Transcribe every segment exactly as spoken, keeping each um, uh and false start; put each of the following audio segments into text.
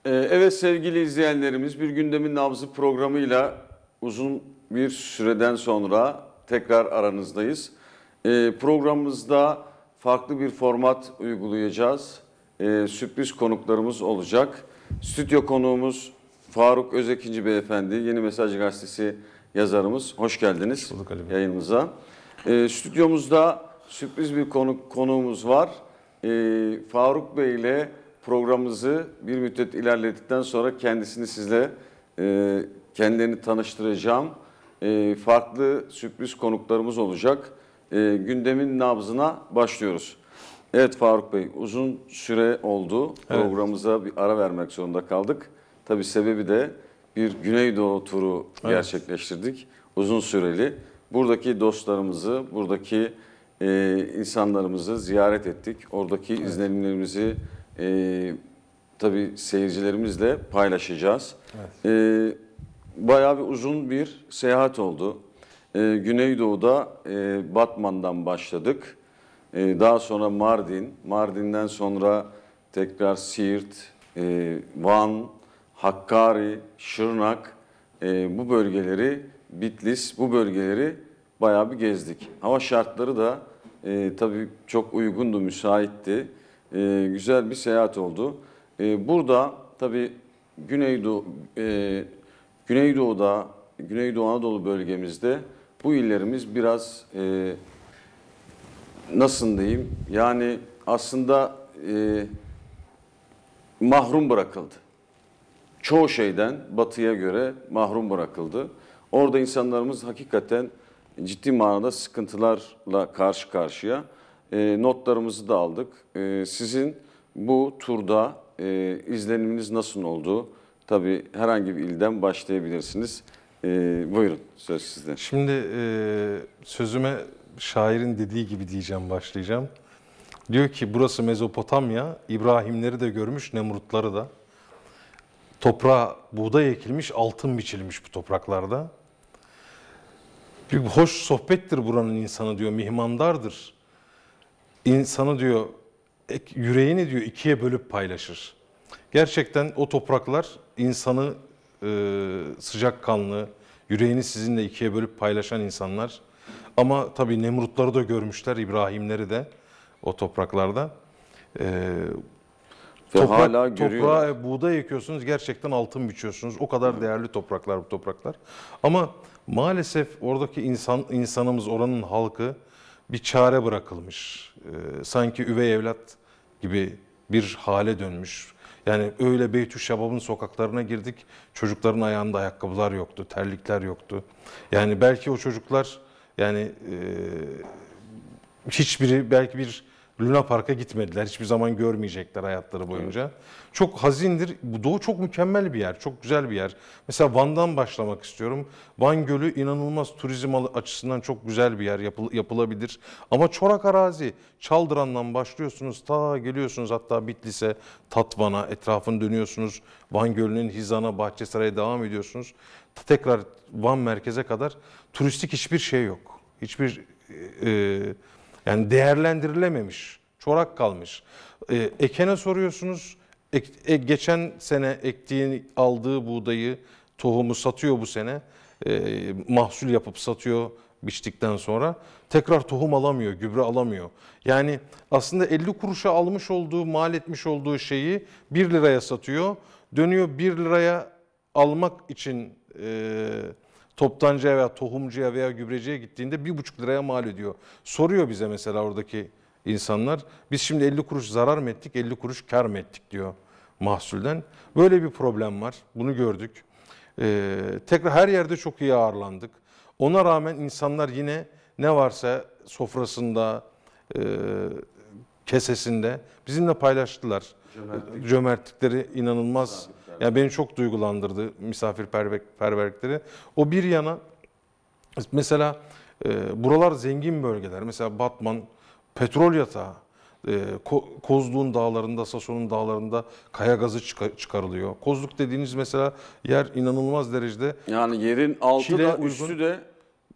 Ee, Evet sevgili izleyenlerimiz, bir gündemin nabzı programıyla uzun bir süreden sonra tekrar aranızdayız. Ee, Programımızda farklı bir format uygulayacağız. Ee, Sürpriz konuklarımız olacak. Stüdyo konuğumuz Faruk Özekinci Beyefendi, Yeni Mesaj Gazetesi yazarımız. Hoş geldiniz Bulduk Ali Bey. yayınımıza. Ee, Stüdyomuzda sürpriz bir konu, konuğumuz var. Ee, Faruk Bey ile programımızı bir müddet ilerledikten sonra kendisini sizle e, kendilerini tanıştıracağım. E, farklı sürpriz konuklarımız olacak. E, gündemin nabzına başlıyoruz. Evet Faruk Bey, uzun süre oldu. Evet. Programımıza bir ara vermek zorunda kaldık. Tabii sebebi de bir Güneydoğu turu Evet. gerçekleştirdik. Uzun süreli. Buradaki dostlarımızı, buradaki e, insanlarımızı ziyaret ettik. Oradaki evet. izlenimlerimizi e, tabii seyircilerimizle paylaşacağız. Evet. E, bayağı bir uzun bir seyahat oldu. E, Güneydoğu'da e, Batman'dan başladık. E, daha sonra Mardin, Mardin'den sonra tekrar Siirt, e, Van, Hakkari, Şırnak, e, bu bölgeleri, Bitlis, bu bölgeleri bayağı bir gezdik. Hava şartları da e, tabii çok uygundu, müsaitti. E, güzel bir seyahat oldu. E, burada tabii Güneydoğu, e, Güneydoğu'da, Güneydoğu Anadolu bölgemizde bu illerimiz biraz e, nasıl diyeyim? Yani aslında e, mahrum bırakıldı. Çoğu şeyden batıya göre mahrum bırakıldı. Orada insanlarımız hakikaten ciddi manada sıkıntılarla karşı karşıya. E, notlarımızı da aldık. E, sizin bu turda e, izleniminiz nasıl oldu? Tabii herhangi bir ilden başlayabilirsiniz. E, buyurun, söz sizde. Şimdi e, sözüme şairin dediği gibi diyeceğim, başlayacağım. Diyor ki burası Mezopotamya, İbrahimleri de görmüş, Nemrutları da. Toprağa buğday ekilmiş, altın biçilmiş bu topraklarda. Bir hoş sohbettir buranın insanı diyor, mihmandardır. İnsanı diyor, yüreğini diyor ikiye bölüp paylaşır. Gerçekten o topraklar insanı e, sıcakkanlı, yüreğini sizinle ikiye bölüp paylaşan insanlar. Ama tabii Nemrutları da görmüşler, İbrahimleri de o topraklarda. E, Ve toprak, hala görüyorlar. Toprağa buğday ekiyorsunuz, gerçekten altın biçiyorsunuz. O kadar değerli topraklar bu topraklar. Ama maalesef oradaki insan insanımız, oranın halkı bir çare bırakılmış. E, sanki üvey evlat gibi bir hale dönmüş. Yani öyle Beytüşşebab'ın sokaklarına girdik. Çocukların ayağında ayakkabılar yoktu, terlikler yoktu. Yani belki o çocuklar yani e, hiçbiri belki bir Luna Park'a gitmediler. Hiçbir zaman görmeyecekler hayatları boyunca. Evet. Çok hazindir. Bu Doğu çok mükemmel bir yer, çok güzel bir yer. Mesela Van'dan başlamak istiyorum. Van Gölü inanılmaz turizm açısından çok güzel bir yer, yapıl yapılabilir. Ama çorak arazi, Çaldıran'dan başlıyorsunuz, ta geliyorsunuz hatta Bitlis'e, Tatvan'a, etrafını dönüyorsunuz. Van Gölü'nün hizana, Bahçesaray'a devam ediyorsunuz. Tekrar Van merkeze kadar turistik hiçbir şey yok. Hiçbir e, yani değerlendirilememiş, çorak kalmış. E, ekene soruyorsunuz, ek, e, geçen sene ektiğini aldığı buğdayı, tohumu satıyor bu sene. E, mahsul yapıp satıyor biçtikten sonra. Tekrar tohum alamıyor, gübre alamıyor. Yani aslında elli kuruşa almış olduğu, mal etmiş olduğu şeyi bir liraya satıyor. Dönüyor bir liraya almak için e, toptancıya veya tohumcuya veya gübreciye gittiğinde bir buçuk liraya mal ediyor. Soruyor bize mesela oradaki insanlar. Biz şimdi elli kuruş zarar mı ettik, elli kuruş kar mı ettik diyor mahsulden. Böyle bir problem var. Bunu gördük. Ee, tekrar her yerde çok iyi ağırlandık. Ona rağmen insanlar yine ne varsa sofrasında, e, kesesinde bizimle paylaştılar. Cömertlik. Cömertlikleri inanılmaz. Yani beni çok duygulandırdı misafirperverlikleri. O bir yana mesela e, buralar zengin bölgeler. Mesela Batman petrol yatağı. E, Ko Kozluk'un dağlarında, Sason'un dağlarında kaya gazı çıkar çıkarılıyor. Kozluk dediğiniz mesela yer inanılmaz derecede. Yani yerin altı Çile da uygun. üstü de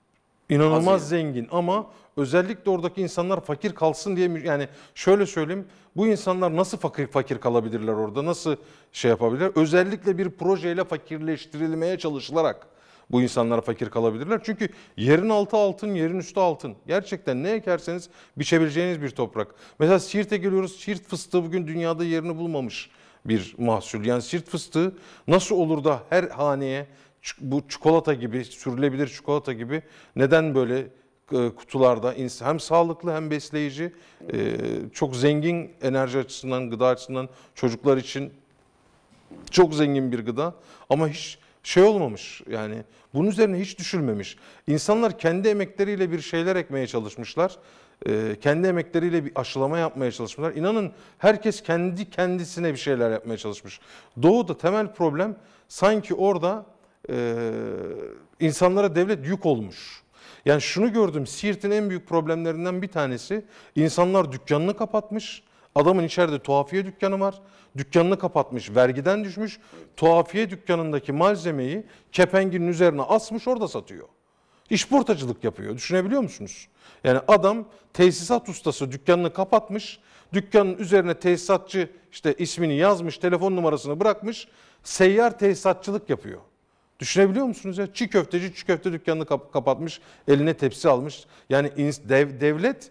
İnanılmaz Hazine. zengin ama özellikle oradaki insanlar fakir kalsın diye mü- yani şöyle söyleyeyim, bu insanlar nasıl fakir fakir kalabilirler orada, nasıl şey yapabilirler? Özellikle bir projeyle fakirleştirilmeye çalışılarak bu insanlar fakir kalabilirler. Çünkü yerin altı altın, yerin üstü altın. Gerçekten ne ekerseniz biçebileceğiniz bir toprak. Mesela Siirt'e geliyoruz. Siirt fıstığı bugün dünyada yerini bulmamış bir mahsul. Yani Siirt fıstığı nasıl olur da her haneye ç- bu çikolata gibi, sürülebilir çikolata gibi neden böyle e, kutularda ins- hem sağlıklı hem besleyici, e, çok zengin enerji açısından, gıda açısından çocuklar için çok zengin bir gıda ama hiç şey olmamış, yani bunun üzerine hiç düşülmemiş. İnsanlar kendi emekleriyle bir şeyler ekmeye çalışmışlar. Ee, kendi emekleriyle bir aşılama yapmaya çalışmışlar. İnanın herkes kendi kendisine bir şeyler yapmaya çalışmış. Doğu'da temel problem sanki orada e, insanlara devlet yük olmuş. Yani şunu gördüm, Siirt'in en büyük problemlerinden bir tanesi, insanlar dükkanını kapatmış. Adamın içeride tuhafiye dükkanı var. Dükkanını kapatmış, vergiden düşmüş. Tuhafiye dükkanındaki malzemeyi kepenginin üzerine asmış, orada satıyor. İşportacılık yapıyor. Düşünebiliyor musunuz? Yani adam tesisat ustası, dükkanını kapatmış. Dükkanın üzerine tesisatçı işte ismini yazmış, telefon numarasını bırakmış. Seyyar tesisatçılık yapıyor. Düşünebiliyor musunuz ya? Çiğ köfteci çiğ köfte dükkanını kap- kapatmış, eline tepsi almış. Yani ins- dev- devlet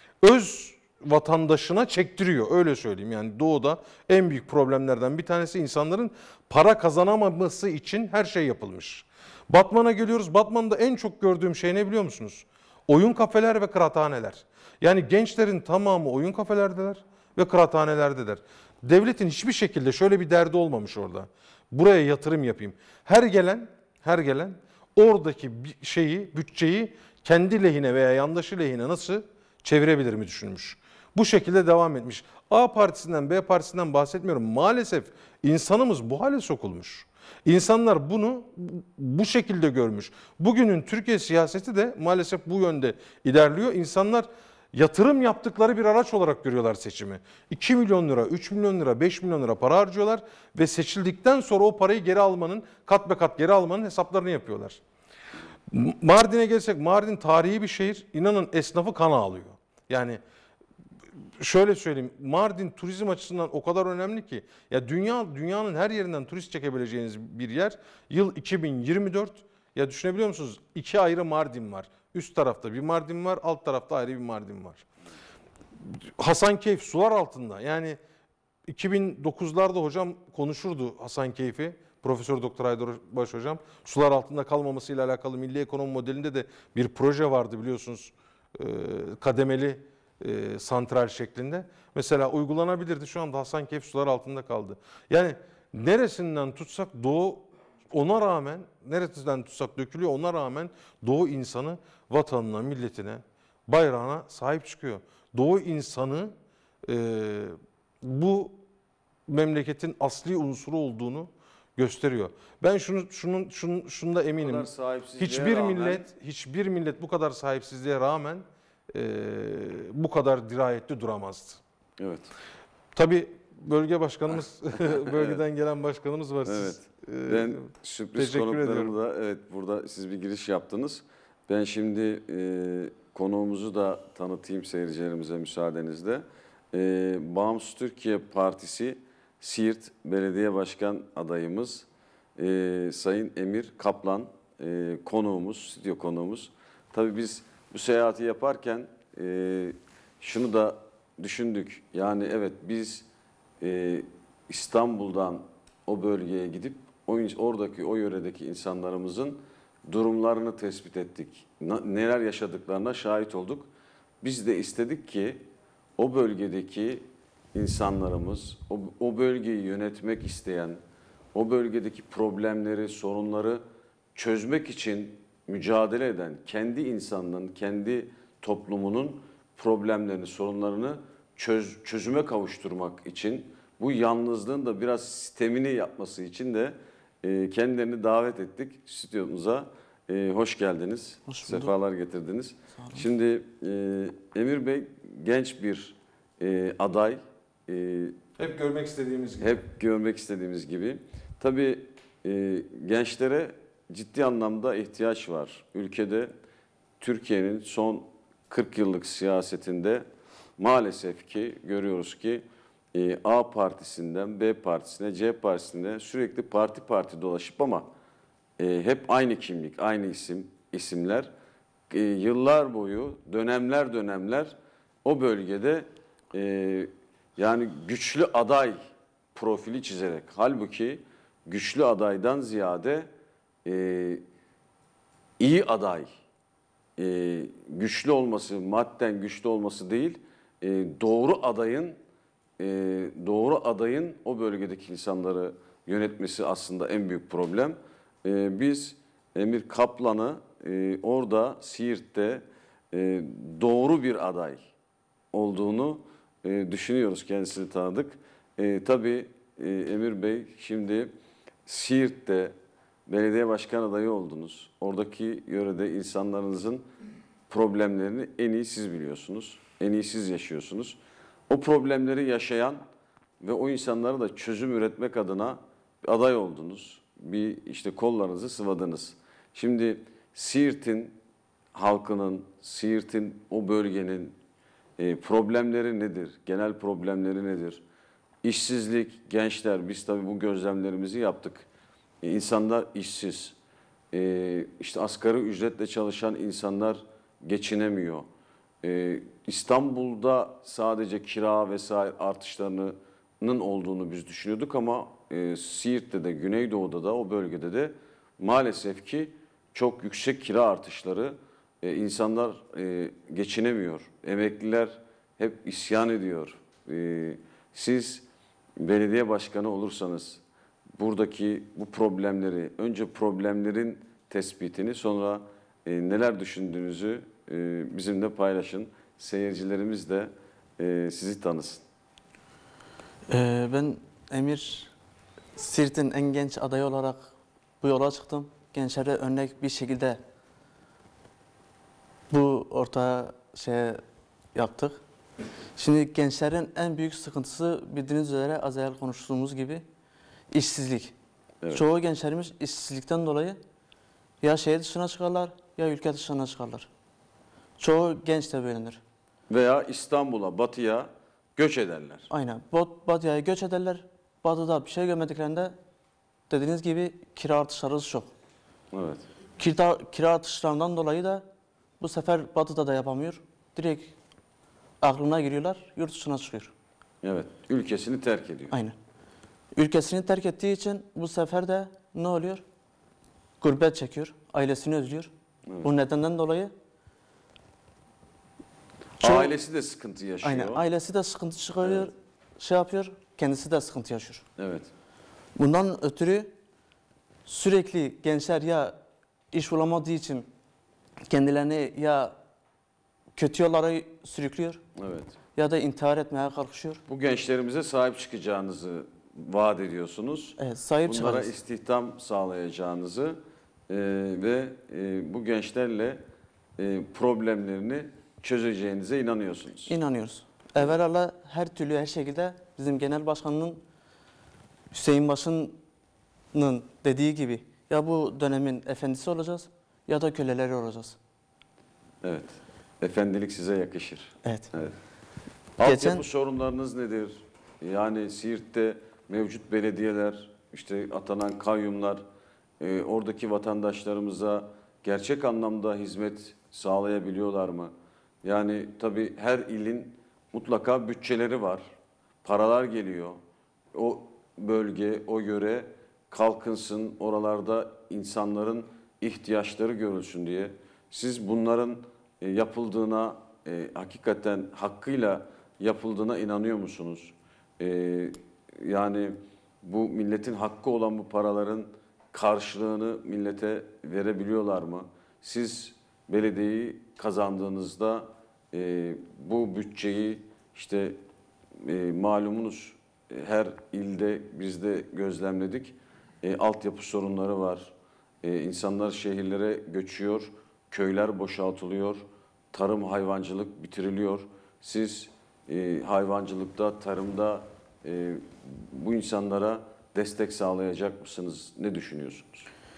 öz vatandaşına çektiriyor, öyle söyleyeyim. Yani doğuda en büyük problemlerden bir tanesi, insanların para kazanamaması için her şey yapılmış. Batman'a geliyoruz. Batman'da en çok gördüğüm şey ne biliyor musunuz? Oyun kafeler ve kıraathaneler. Yani gençlerin tamamı oyun kafelerdeler ve kıraathanelerdeler. Devletin hiçbir şekilde şöyle bir derdi olmamış orada. Buraya yatırım yapayım. Her gelen, her gelen oradaki bir şeyi, bütçeyi kendi lehine veya yandaşı lehine nasıl çevirebilir mi düşünmüş. Bu şekilde devam etmiş. A partisinden, B partisinden bahsetmiyorum. Maalesef insanımız bu hale sokulmuş. İnsanlar bunu bu şekilde görmüş. Bugünün Türkiye siyaseti de maalesef bu yönde ilerliyor. İnsanlar yatırım yaptıkları bir araç olarak görüyorlar seçimi. iki milyon lira, üç milyon lira, beş milyon lira para harcıyorlar ve seçildikten sonra o parayı geri almanın, kat be kat geri almanın hesaplarını yapıyorlar. Mardin'e gelsek, Mardin tarihi bir şehir. İnanın esnafı kan ağlıyor. Yani şöyle söyleyeyim, Mardin turizm açısından o kadar önemli ki, ya dünya dünyanın her yerinden turist çekebileceğiniz bir yer. Yıl iki bin yirmi dört. Ya düşünebiliyor musunuz? İki ayrı Mardin var. Üst tarafta bir Mardin var, alt tarafta ayrı bir Mardin var. Hasankeyf sular altında. Yani iki bin dokuzlarda hocam konuşurdu Hasankeyf'i. Profesör Doktor Haydar Baş hocam. Sular altında kalmamasıyla alakalı milli ekonomi modelinde de bir proje vardı biliyorsunuz. Ee, kademeli e, santral şeklinde. Mesela uygulanabilirdi. Şu anda Hasankeyf sular altında kaldı. Yani neresinden tutsak Doğu, ona rağmen, neresinden tutsak dökülüyor, ona rağmen Doğu insanı vatanına, milletine, bayrağına sahip çıkıyor. Doğu insanı e, bu memleketin asli unsuru olduğunu gösteriyor. Ben şunu şunun şunun şunda Bu eminim. kadar sahipsizliğe Hiçbir rağmen- millet, hiçbir millet bu kadar sahipsizliğe rağmen e, bu kadar dirayetli duramazdı. Evet. Tabii bölge başkanımız, bölgeden gelen başkanımız var. Evet. Siz, e, Ben sürpriz teşekkür konuklarımı ediyorum. da, evet, burada siz bir giriş yaptınız. Ben şimdi e, konuğumuzu da tanıtayım seyircilerimize müsaadenizle. E, Bağımsız Türkiye Partisi Siirt Belediye Başkan adayımız e, Sayın Emir Kaplan e, konuğumuz, stüdyo konuğumuz. Tabii biz bu seyahati yaparken e, şunu da düşündük. Yani evet, biz e, İstanbul'dan o bölgeye gidip o, oradaki o yöredeki insanlarımızın durumlarını tespit ettik. Na- Neler yaşadıklarına şahit olduk. Biz de istedik ki o bölgedeki insanlarımız, o, o bölgeyi yönetmek isteyen, o bölgedeki problemleri, sorunları çözmek için mücadele eden kendi insanlığın, kendi toplumunun problemlerini, sorunlarını çöz, çözüme kavuşturmak için, bu yalnızlığın da biraz sistemini yapması için de e, kendilerini davet ettik stüdyomuza. E, hoş geldiniz, Hoş bulduk. sefalar getirdiniz. Şimdi e, Emir Bey genç bir e, aday, e, Hep görmek istediğimiz gibi. hep görmek istediğimiz gibi. Tabii e, gençlere ciddi anlamda ihtiyaç var. Ülkede Türkiye'nin son kırk yıllık siyasetinde maalesef ki görüyoruz ki e, A partisinden B partisine, C partisine sürekli parti parti dolaşıp ama e, hep aynı kimlik, aynı isim, isimler e, yıllar boyu, dönemler dönemler o bölgede e, yani güçlü aday profili çizerek, halbuki güçlü adaydan ziyade e, iyi aday, e, güçlü olması, madden güçlü olması değil, e, doğru adayın e, doğru adayın o bölgedeki insanları yönetmesi aslında en büyük problem. E, biz Emir Kaplan'ı e, orada Siirt'te e, doğru bir aday olduğunu e, düşünüyoruz, kendisini tanıdık. E, tabii e, Emir Bey şimdi Siirt'te belediye başkan adayı oldunuz. Oradaki yörede insanlarınızın problemlerini en iyi siz biliyorsunuz. En iyi siz yaşıyorsunuz. O problemleri yaşayan ve o insanlara da çözüm üretmek adına aday oldunuz. Bir işte kollarınızı sıvadınız. Şimdi Siirt'in halkının, Siirt'in o bölgenin e, problemleri nedir? Genel problemleri nedir? İşsizlik, gençler, biz tabii bu gözlemlerimizi yaptık. E, insanlar işsiz. E, işte asgari ücretle çalışan insanlar geçinemiyor. E, İstanbul'da sadece kira vesaire artışlarının olduğunu biz düşünüyorduk ama e, Siirt'te de, Güneydoğu'da da, o bölgede de maalesef ki çok yüksek kira artışları, e, insanlar e, geçinemiyor. Emekliler hep isyan ediyor. E, siz belediye başkanı olursanız buradaki bu problemleri, önce problemlerin tespitini, sonra e, neler düşündüğünüzü e, bizimle paylaşın. Seyircilerimiz de e, sizi tanısın. Ee, ben Emir, Siirt'in en genç adayı olarak bu yola çıktım. Gençlere örnek bir şekilde bu ortaya şey yaptık. Şimdi gençlerin en büyük sıkıntısı bildiğiniz üzere az evvel konuştuğumuz gibi işsizlik. Evet. Çoğu gençlerimiz işsizlikten dolayı ya şehir dışına çıkarlar ya ülke dışına çıkarlar. Çoğu genç de böyledir. Veya İstanbul'a, batıya göç ederler. Aynen. Bat, Batı'ya göç ederler. Batı'da bir şey görmediklerinde dediğiniz gibi kira artışları çok. Evet. Kira, kira artışlarından dolayı da bu sefer Batı'da da yapamıyor. Direkt aklına giriyorlar, yurt dışına çıkıyor. Evet. Ülkesini terk ediyor. Aynen. Ülkesini terk ettiği için bu sefer de ne oluyor? Gurbet çekiyor, ailesini özlüyor. Evet. Bu nedenden dolayı çoğu- Ailesi de sıkıntı yaşıyor. aynen, ailesi de sıkıntı çıkarıyor, Evet. şey yapıyor, kendisi de sıkıntı yaşıyor. Evet. Bundan ötürü sürekli gençler ya iş bulamadığı için kendilerini ya kötü yollara sürüklüyor Evet. ya da intihar etmeye kalkışıyor. Bu gençlerimize sahip çıkacağınızı vaat ediyorsunuz. Evet, sahip Bunlara çıkarız. istihdam sağlayacağınızı e, ve e, bu gençlerle e, problemlerini çözeceğinize inanıyorsunuz. İnanıyoruz. Evvelallah her türlü her şekilde bizim genel başkanının Hüseyin Baş'ın dediği gibi ya bu dönemin efendisi olacağız ya da köleleri olacağız. Evet. Efendilik size yakışır. Evet. Evet. Geçen- Altyapı sorunlarınız nedir? Yani Siirt'te mevcut belediyeler, işte atanan kayyumlar, e, oradaki vatandaşlarımıza gerçek anlamda hizmet sağlayabiliyorlar mı? Yani tabii her ilin mutlaka bütçeleri var. Paralar geliyor. O bölge, o yöre kalkınsın, oralarda insanların ihtiyaçları görülsün diye. Siz bunların e, yapıldığına, e, hakikaten hakkıyla yapıldığına inanıyor musunuz? E, yani bu milletin hakkı olan bu paraların karşılığını millete verebiliyorlar mı? Siz belediyeyi kazandığınızda e, bu bütçeyi işte e, malumunuz e, her ilde biz de gözlemledik. E, altyapı sorunları var. E, insanlar şehirlere göçüyor, köyler boşaltılıyor, tarım hayvancılık bitiriliyor. Siz e, hayvancılıkta, tarımda e, bu insanlara destek sağlayacak mısınız? Ne düşünüyorsunuz?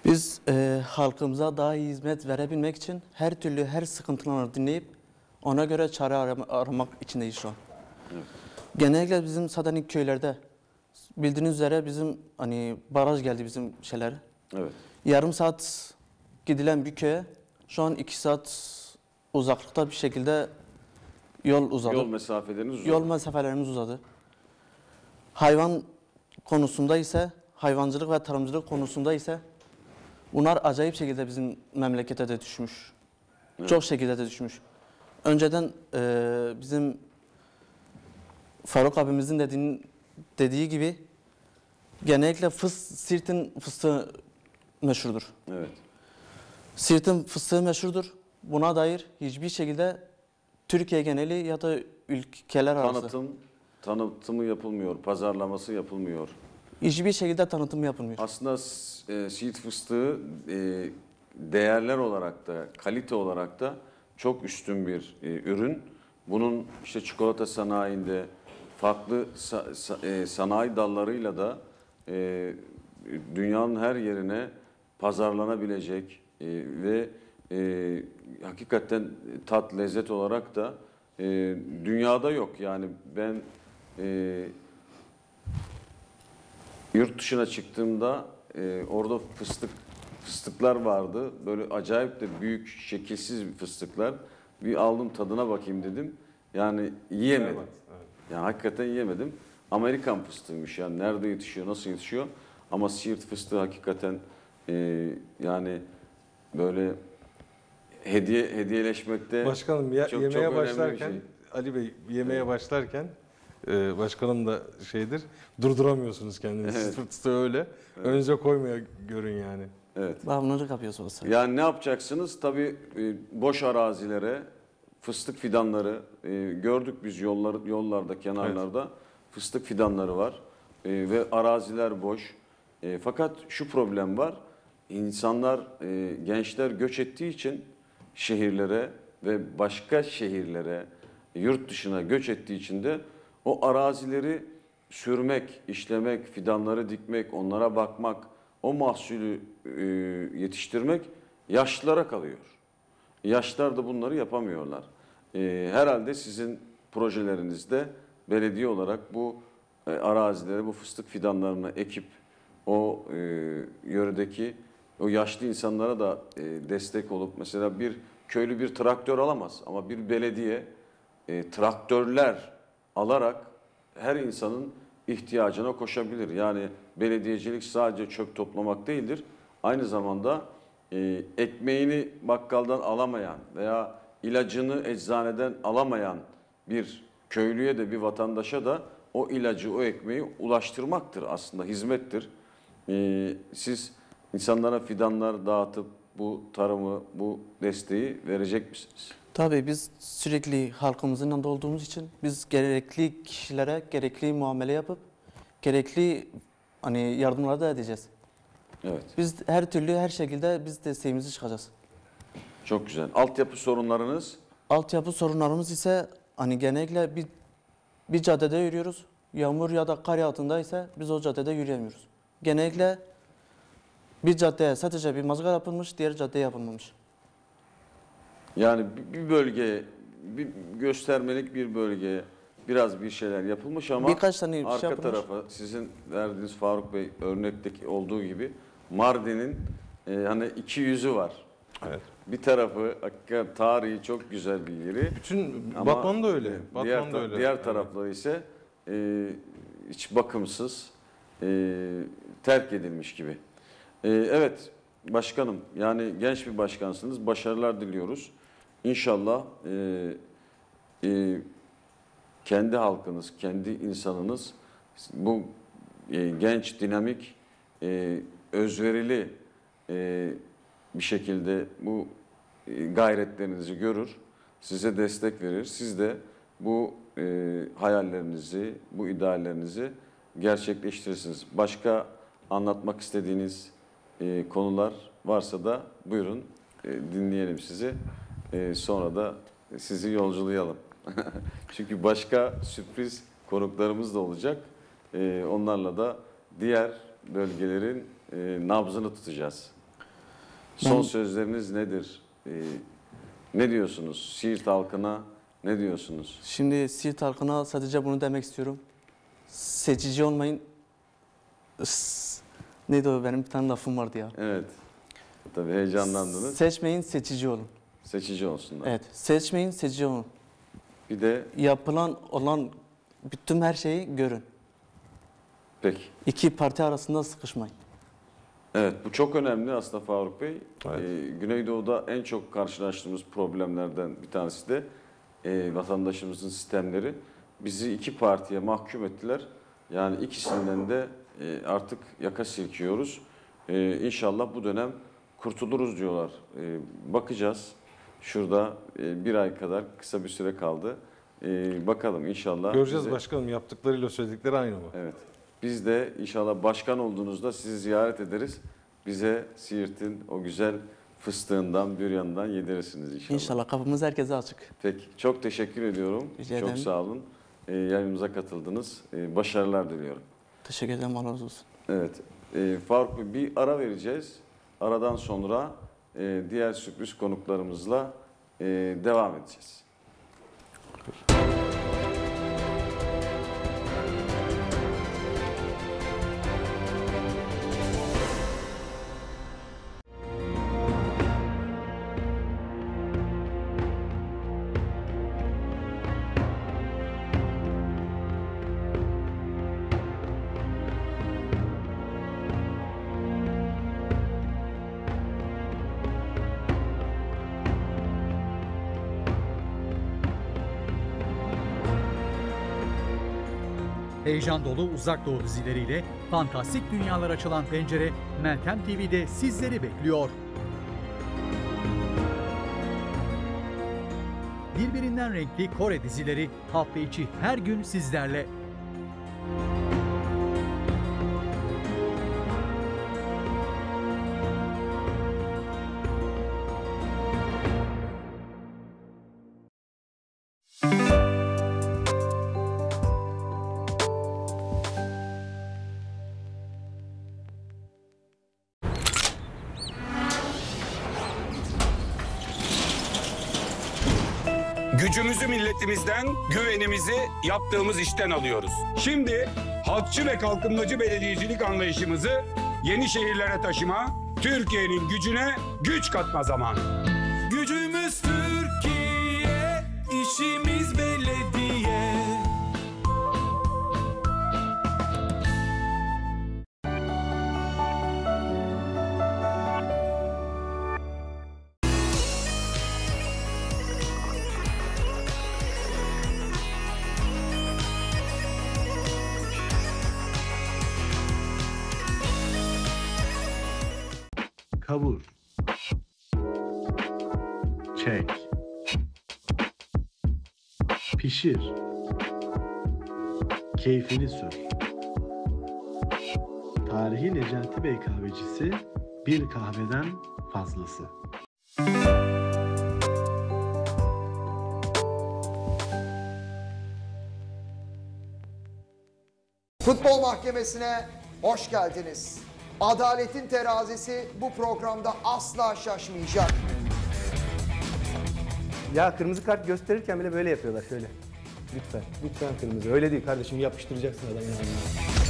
Biz e, halkımıza daha iyi hizmet verebilmek için her türlü her sıkıntıları dinleyip ona göre çare arama, aramak içindeyiz şu an. Evet. Genellikle bizim zaten köylerde bildiğiniz üzere bizim hani baraj geldi bizim şeyler. Evet. Yarım saat gidilen bir köye şu an iki saat uzaklıkta bir şekilde yol uzadı. Yol mesafeleriniz uzadı. Yol mesafelerimiz uzadı. Hayvan konusunda ise, hayvancılık ve tarımcılık konusunda ise bunlar acayip şekilde bizim memlekete de düşmüş. Evet. Çok şekilde de düşmüş. Önceden e, bizim Faruk abimizin dediğin, dediği gibi genellikle fıs, Siirt'in fıstığı meşhurdur. Evet. Siirt'in fıstığı meşhurdur. Buna dair hiçbir şekilde Türkiye geneli ya da ülkeler arası Tanıtım, tanıtımı yapılmıyor, pazarlaması yapılmıyor. hiçbir şekilde tanıtım yapılmıyor. Aslında e, Siirt fıstığı e, değerler olarak da, kalite olarak da çok üstün bir e, ürün. Bunun işte çikolata sanayinde farklı sa- sa- e, sanayi dallarıyla da e, dünyanın her yerine pazarlanabilecek e, ve e, hakikaten tat, lezzet olarak da e, dünyada yok. Yani ben e, yurt dışına çıktığımda e, orada fıstık fıstıklar vardı. Böyle acayip de büyük, şekilsiz bir fıstıklar. Bir aldım tadına bakayım dedim. Yani yiyemedim. Evet, evet. Yani hakikaten yiyemedim. Amerikan fıstığıymış yani nerede yetişiyor, nasıl yetişiyor? Ama Siirt fıstığı hakikaten e, yani böyle hediye hediyeleşmekte Başkanım ya, çok- yemeğe çok önemli bir başlarken şey. Ali Bey yemeğe başlarken e, başkanım da şeydir durduramıyorsunuz kendinizi. Evet. Fıstığı öyle. Önce koymaya görün yani. Evet. Bağımlılık yapıyorsunuz. Yani ne yapacaksınız? Tabii e, boş arazilere fıstık fidanları e, gördük biz yollar yollarda, kenarlarda fıstık fidanları var. E, ve araziler boş. E, fakat şu problem var. İnsanlar, e, gençler göç ettiği için şehirlere ve başka şehirlere, yurt dışına göç ettiği için de o arazileri sürmek, işlemek, fidanları dikmek, onlara bakmak, o mahsulü e, yetiştirmek yaşlılara kalıyor. Yaşlılar da bunları yapamıyorlar. E, herhalde sizin projelerinizde belediye olarak bu e, arazileri, bu fıstık fidanlarını ekip o e, yöredeki o yaşlı insanlara da e, destek olup mesela bir köylü bir traktör alamaz ama bir belediye e, traktörler alarak her insanın ihtiyacına koşabilir. Yani belediyecilik sadece çöp toplamak değildir. Aynı zamanda e, ekmeğini bakkaldan alamayan veya ilacını eczaneden alamayan bir köylüye de bir vatandaşa da o ilacı, o ekmeği ulaştırmaktır aslında, hizmettir. E, siz insanlara fidanlar dağıtıp bu tarımı, bu desteği verecek misiniz? Tabii biz sürekli halkımızın yanında olduğumuz için biz gerekli kişilere gerekli muamele yapıp gerekli hani yardımları da edeceğiz. Evet, Biz her türlü her şekilde biz desteğimizi çıkacağız. çok güzel. Altyapı sorunlarınız? Altyapı sorunlarımız ise hani genellikle bir bir caddede yürüyoruz. Yağmur ya da kar yağdığında biz o caddede yürüyemiyoruz. Genellikle bir caddeye sadece bir mazgal yapılmış, diğer caddeye yapılmamış. Yani bir bölge, bir göstermelik bir bölge, biraz bir şeyler yapılmış ama Birkaç tane bir şey arka yapılmış. tarafa sizin verdiğiniz Faruk Bey örnekteki olduğu gibi Mardin'in e, hani iki yüzü var. Evet. Bir tarafı hakikaten tarihi çok güzel bir yeri. Bütün Ama Batman da öyle. Diğer, Batman da öyle. diğer Evet. tarafları ise e, hiç bakımsız, e, terk edilmiş gibi. E, evet başkanım, yani genç bir başkansınız. Başarılar diliyoruz. İnşallah e, e, kendi halkınız, kendi insanınız bu e, genç, dinamik, e, özverili e, bir şekilde bu e, gayretlerinizi görür, size destek verir. Siz de bu e, hayallerinizi, bu ideallerinizi gerçekleştirirsiniz. Başka anlatmak istediğiniz e, konular varsa da buyurun e, dinleyelim sizi. E, sonra da sizi yolculayalım. Çünkü başka sürpriz konuklarımız da olacak. E, onlarla da diğer bölgelerin e, nabzını tutacağız. Son Ben- sözleriniz nedir? Ee, ne diyorsunuz? Siirt halkına ne diyorsunuz? Şimdi Siirt halkına sadece bunu demek istiyorum. Seçici olmayın. S- Neydi o, benim bir tane lafım vardı ya. Evet. Tabii heyecanlandınız. Seçmeyin, seçici olun. Seçici olsunlar. Evet, seçmeyin, seçici olun. Bir de Yapılan olan bütün her şeyi görün. peki. İki parti arasında sıkışmayın. Evet, bu çok önemli aslında Faruk Bey. Evet. Ee, Güneydoğu'da en çok karşılaştığımız problemlerden bir tanesi de e, vatandaşımızın sistemleri. Bizi iki partiye mahkum ettiler. Yani ikisinden de e, artık yaka silkiyoruz. E, İnşallah bu dönem kurtuluruz diyorlar. E, bakacağız. Şurada e, bir ay kadar kısa bir süre kaldı. E, bakalım inşallah. Göreceğiz bize- başkanım, yaptıklarıyla söyledikleri aynı mı? Evet. Biz de inşallah başkan olduğunuzda sizi ziyaret ederiz. Bize Siirt'in o güzel fıstığından, büryanından yedirirsiniz inşallah. İnşallah kapımız herkese açık. Peki. Çok teşekkür ediyorum. Rica Çok ederim. sağ olun. Ee, yayınımıza katıldınız. Ee, başarılar diliyorum. Teşekkür ederim, Allah razı olsun. Evet. Ee, Faruk Bey, bir ara vereceğiz. Aradan sonra e, diğer sürpriz konuklarımızla e, devam edeceğiz. Heyecan dolu Uzak Doğu dizileriyle fantastik dünyalar açılan pencere Meltem T V'de sizleri bekliyor. Birbirinden renkli Kore dizileri hafta içi her gün sizlerle. Gücümüzü milletimizden, güvenimizi yaptığımız işten alıyoruz. Şimdi halkçı ve kalkınmacı belediyecilik anlayışımızı yeni şehirlere taşıma, Türkiye'nin gücüne güç katma zamanı. Gücümüz Türkiye, işimiz belediye. Kavur. Çek. Pişir. Keyfini sür. Tarihi Necati Bey kahvecisi, bir kahveden fazlası. Futbol Mahkemesi'ne hoş geldiniz. Adaletin terazisi bu programda asla şaşmayacak. Ya kırmızı kart gösterirken bile böyle yapıyorlar şöyle. Lütfen, lütfen kırmızı. Öyle değil kardeşim, yapıştıracaksın adamın ağzına.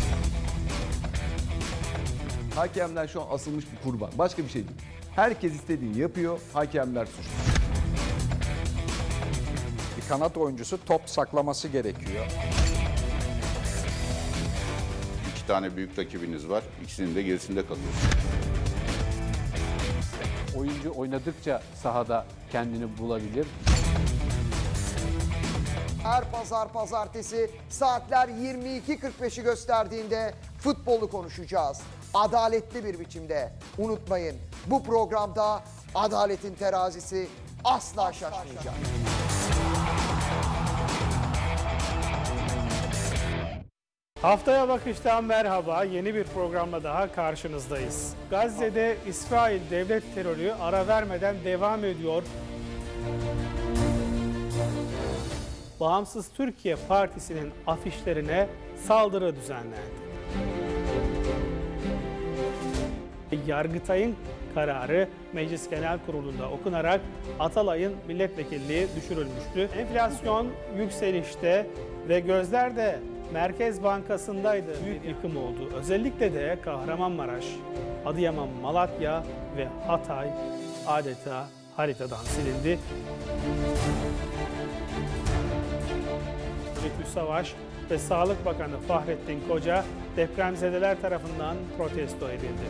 Hakemler şu an asılmış bir kurban. Başka bir şey değil. Herkes istediğini yapıyor, hakemler suçlu. Bir kanat oyuncusu top saklaması gerekiyor. İki tane büyük rakibiniz var. İkisinin de gerisinde kalıyorsunuz. Oyuncu oynadıkça sahada kendini bulabilir. Her pazar pazartesi saatler yirmi iki kırk beşi gösterdiğinde futbolu konuşacağız. Adaletli bir biçimde. Unutmayın, bu programda adaletin terazisi asla şaşmayacak. Haftaya Bakış'tan merhaba, yeni bir programla daha karşınızdayız. Gazze'de İsrail devlet terörü ara vermeden devam ediyor. Bağımsız Türkiye Partisi'nin afişlerine saldırı düzenlendi. Yargıtay'ın kararı Meclis Genel Kurulu'nda okunarak Atalay'ın milletvekilliği düşürülmüştü. Enflasyon yükselişte ve gözler de Merkez Bankası'ndaydı. Büyük yıkım oldu. Özellikle de Kahramanmaraş, Adıyaman, Malatya ve Hatay adeta haritadan silindi. Lütfü Savaş ve Sağlık Bakanı Fahrettin Koca depremzedeler tarafından protesto edildi.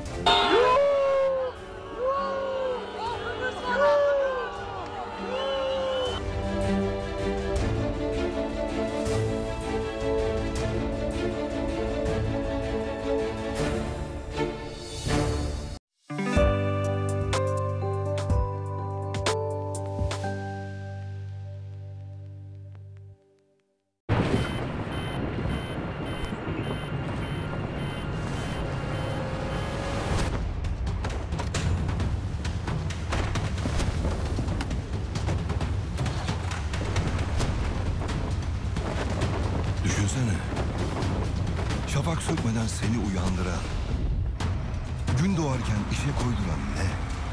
Düşünsene. Şafak sökmeden seni uyandıran, gün doğarken işe koyduran ne?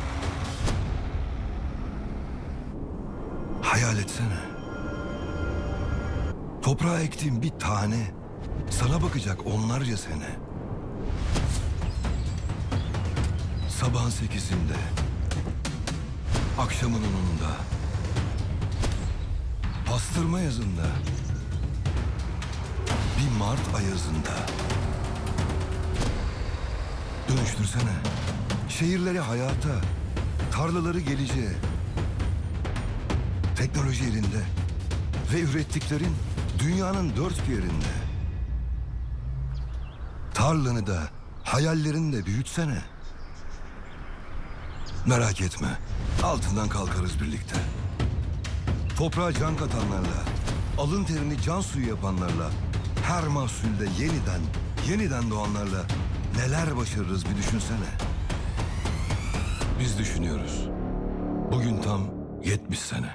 Hayal etsene. Toprağa ektiğin bir tane, sana bakacak onlarca sene. Sabahın sekizinde, akşamın onunda, pastırma yazında, bir Mart ayazında. Dönüştürsene. Şehirleri hayata, tarlaları geleceğe. Teknoloji elinde ve ürettiklerin dünyanın dört bir yerinde. Tarlanı da, hayallerini de büyütsene. Merak etme, altından kalkarız birlikte. Toprağa can katanlarla, alın terini can suyu yapanlarla, her mahsulde yeniden, yeniden doğanlarla neler başarırız bir düşünsene. Biz düşünüyoruz. Bugün tam yetmiş sene.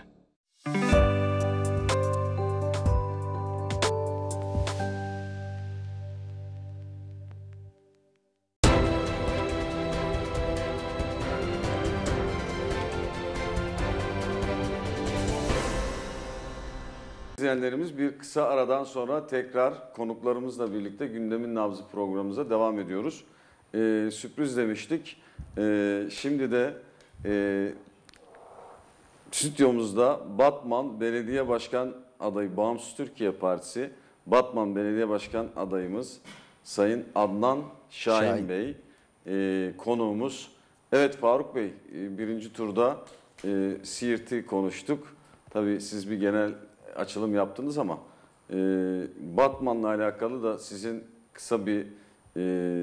İzleyenlerimiz, bir kısa aradan sonra tekrar konuklarımızla birlikte Gündemin Nabzı programımıza devam ediyoruz. Ee, sürpriz demiştik. Ee, şimdi de e, stüdyomuzda Batman Belediye Başkan adayı, Bağımsız Türkiye Partisi Batman Belediye Başkan adayımız Sayın Adnan Şahin, Şahin. Bey e, konuğumuz. Evet Faruk Bey, e, birinci turda e, Siirt'i konuştuk. Tabii siz bir genel açılım yaptınız ama e, Batman'la alakalı da sizin kısa bir e,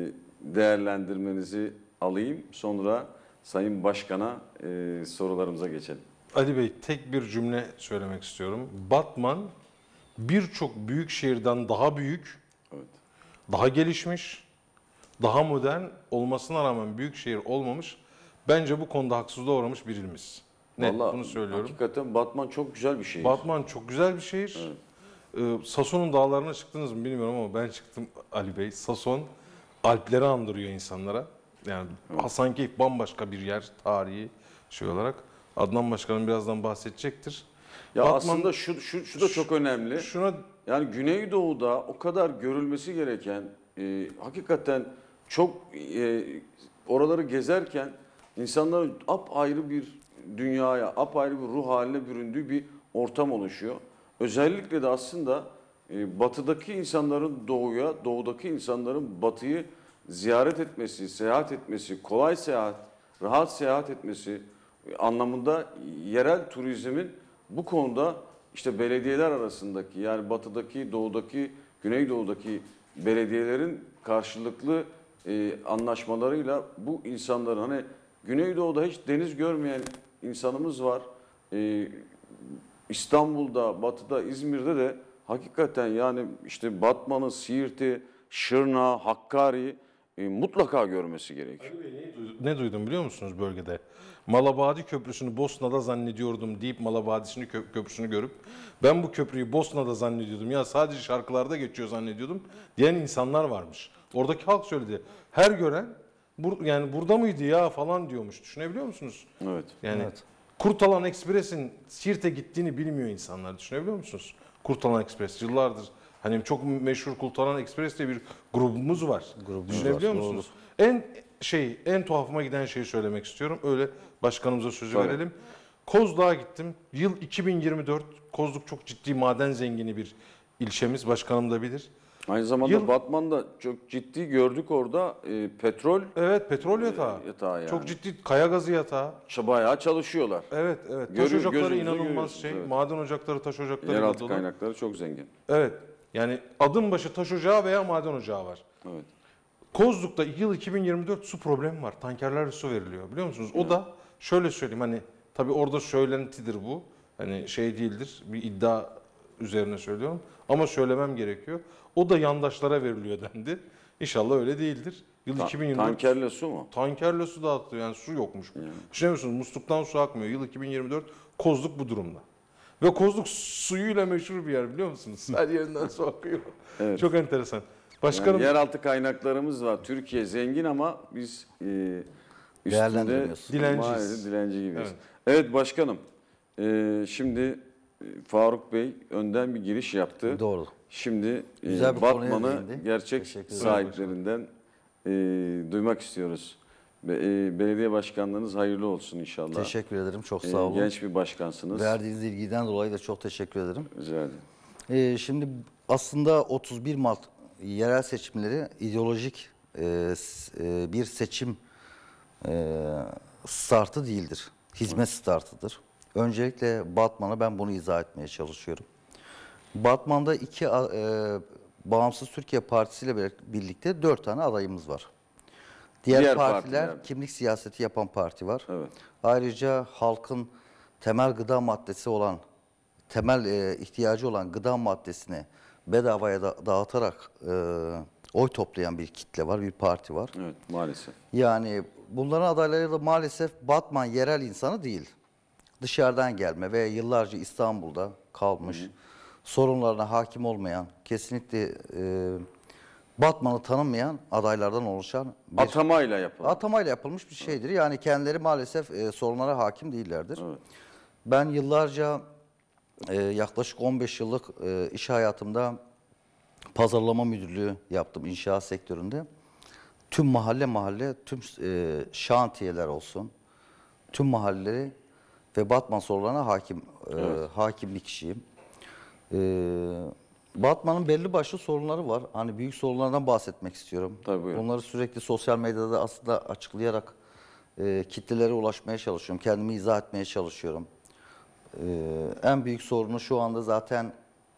değerlendirmenizi alayım. Sonra Sayın Başkan'a e, sorularımıza geçelim. Ali Bey, tek bir cümle söylemek istiyorum. Batman birçok büyük şehirden daha büyük, evet, daha gelişmiş, daha modern olmasına rağmen büyük şehir olmamış. Bence bu konuda haksızlığa uğramış bir ilimiz. Net, Vallahi, bunu söylüyorum. Hakikaten Batman çok güzel bir şehir. Batman çok güzel bir şehir. Evet. Ee, Sason'un dağlarına çıktınız mı bilmiyorum ama ben çıktım Ali Bey. Sason Alpleri andırıyor insanlara. Yani evet, Hasankeyf bambaşka bir yer, tarihi şey olarak. Adnan Başkanım birazdan bahsedecektir. Ya Batman, aslında şu, şu, şu da çok önemli. Şuna, yani Güneydoğu'da o kadar görülmesi gereken, e, hakikaten çok e, oraları gezerken insanların apayrı bir dünyaya, apayrı bir ruh haline büründüğü bir ortam oluşuyor. Özellikle de aslında e, batıdaki insanların doğuya, doğudaki insanların batıyı ziyaret etmesi, seyahat etmesi, kolay seyahat, rahat seyahat etmesi anlamında yerel turizmin bu konuda işte belediyeler arasındaki, yani batıdaki, doğudaki, güneydoğudaki belediyelerin karşılıklı e, anlaşmalarıyla bu insanların, hani Güneydoğu'da hiç deniz görmeyen insanımız var. E, İstanbul'da, Batı'da, İzmir'de de hakikaten yani işte Batman'ı, Siirt'i, Şırnak'ı, Hakkari'yi e, mutlaka görmesi gerekiyor. Ne duydum biliyor musunuz bölgede? Malabadi Köprüsü'nü Bosna'da zannediyordum deyip Malabadi'sini kö- köprüsünü görüp ben bu köprüyü Bosna'da zannediyordum, ya sadece şarkılarda geçiyor zannediyordum diyen insanlar varmış. Oradaki halk söyledi. Her gören Bur, yani burada mıydı ya falan diyormuş. Düşünebiliyor musunuz? Evet. Yani Evet. Kurtalan Ekspres'in Siirt'e gittiğini bilmiyor insanlar. Düşünebiliyor musunuz? Kurtalan Ekspres yıllardır hani çok meşhur Kurtalan Ekspres diye bir grubumuz var. Grubumuz Düşünebiliyor var, musunuz? En şey en tuhafıma giden şeyi söylemek istiyorum. Öyle başkanımıza sözü Tabii. verelim. Kozluk'a gittim. Yıl iki bin yirmi dört. Kozluk çok ciddi maden zengini bir ilçemiz. Başkanım da bilir. Aynı zamanda Yıl- Batman'da çok ciddi gördük orada e, petrol Evet, petrol yatağı. e, yatağı yani. Çok ciddi kaya gazı yatağı. Bayağı çalışıyorlar. Evet, evet. Taş Görü- ocakları gözünüzde inanılmaz görüyorsunuz, şey. evet. Maden ocakları, taş ocakları. Yeraltı dolu. kaynakları çok zengin. Evet. Yani adım başı taş ocağı veya maden ocağı var. Evet. Kozluk'ta yıl iki bin yirmi dört su problemi var. Tankerlerle su veriliyor biliyor musunuz? O da şöyle söyleyeyim hani tabii orada söylentidir bu. Hani şey değildir. Bir iddia üzerine söylüyorum. Ama söylemem gerekiyor. O da yandaşlara veriliyor dendi. İnşallah öyle değildir. Yıl Ta- iki bin yirmi dört tankerle su mu? Tankerle su dağıtılıyor. Yani su yokmuş. Düşünüyor musunuz? Musluktan su akmıyor. Yıl iki bin yirmi dört Kozluk bu durumda. Ve Kozluk suyuyla meşhur bir yer biliyor musunuz? Her yerinden su akıyor. Evet. Çok enteresan. Başkanım Yani yeraltı kaynaklarımız var. Türkiye zengin ama biz e, üstünde Değerlendirmiyoruz. Dilenciyiz. maalesef dilenci gibiyiz. Evet. Evet, başkanım. E, şimdi e, Faruk Bey önden bir giriş yaptı. Doğru. Şimdi e, Güzel bir konuya Batman'ı değindi. gerçek Teşekkür ederim. sahiplerinden e, duymak istiyoruz. Be- e, belediye başkanlığınız hayırlı olsun inşallah. Teşekkür ederim. Çok E, sağ olun. genç bir başkansınız. Verdiğiniz ilgiden dolayı da çok teşekkür ederim. Rica ederim. Ee, şimdi aslında otuz bir Mart yerel seçimleri ideolojik e, s- e, bir seçim e, startı değildir. Hizmet startıdır. Öncelikle Batman'a ben bunu izah etmeye çalışıyorum. Batman'da iki a- e, Bağımsız Türkiye Partisi ile birlikte dört tane adayımız var. Diğer, Diğer partiler partiler. kimlik siyaseti yapan parti var. Evet. Ayrıca halkın temel gıda maddesi olan, temel e, ihtiyacı olan gıda maddesini bedavaya da, dağıtarak e, oy toplayan bir kitle var, bir parti var. Evet, maalesef. Yani bunların adayları da maalesef Batman yerel insanı değil. Dışarıdan gelme ve yıllarca İstanbul'da kalmış, sorunlarına hakim olmayan, kesinlikle e, Batman'ı tanımayan adaylardan oluşan bir... Atamayla yapılan. Atamayla yapılmış bir şeydir. Yani kendileri maalesef e, sorunlara hakim değillerdir. Ben yıllarca e, yaklaşık on beş yıllık e, iş hayatımda pazarlama müdürlüğü yaptım inşaat sektöründe. Tüm mahalle mahalle, tüm e, şantiyeler olsun, tüm mahalleleri ve Batman sorunlarına hakim e, Evet. hakim bir kişiyim. E, Batman'ın belli başlı sorunları var. Hani büyük sorunlardan bahsetmek istiyorum. Tabii, buyurun. Onları sürekli sosyal medyada da aslında açıklayarak e, kitlelere ulaşmaya çalışıyorum. Kendimi izah etmeye çalışıyorum. E, en büyük sorunu şu anda zaten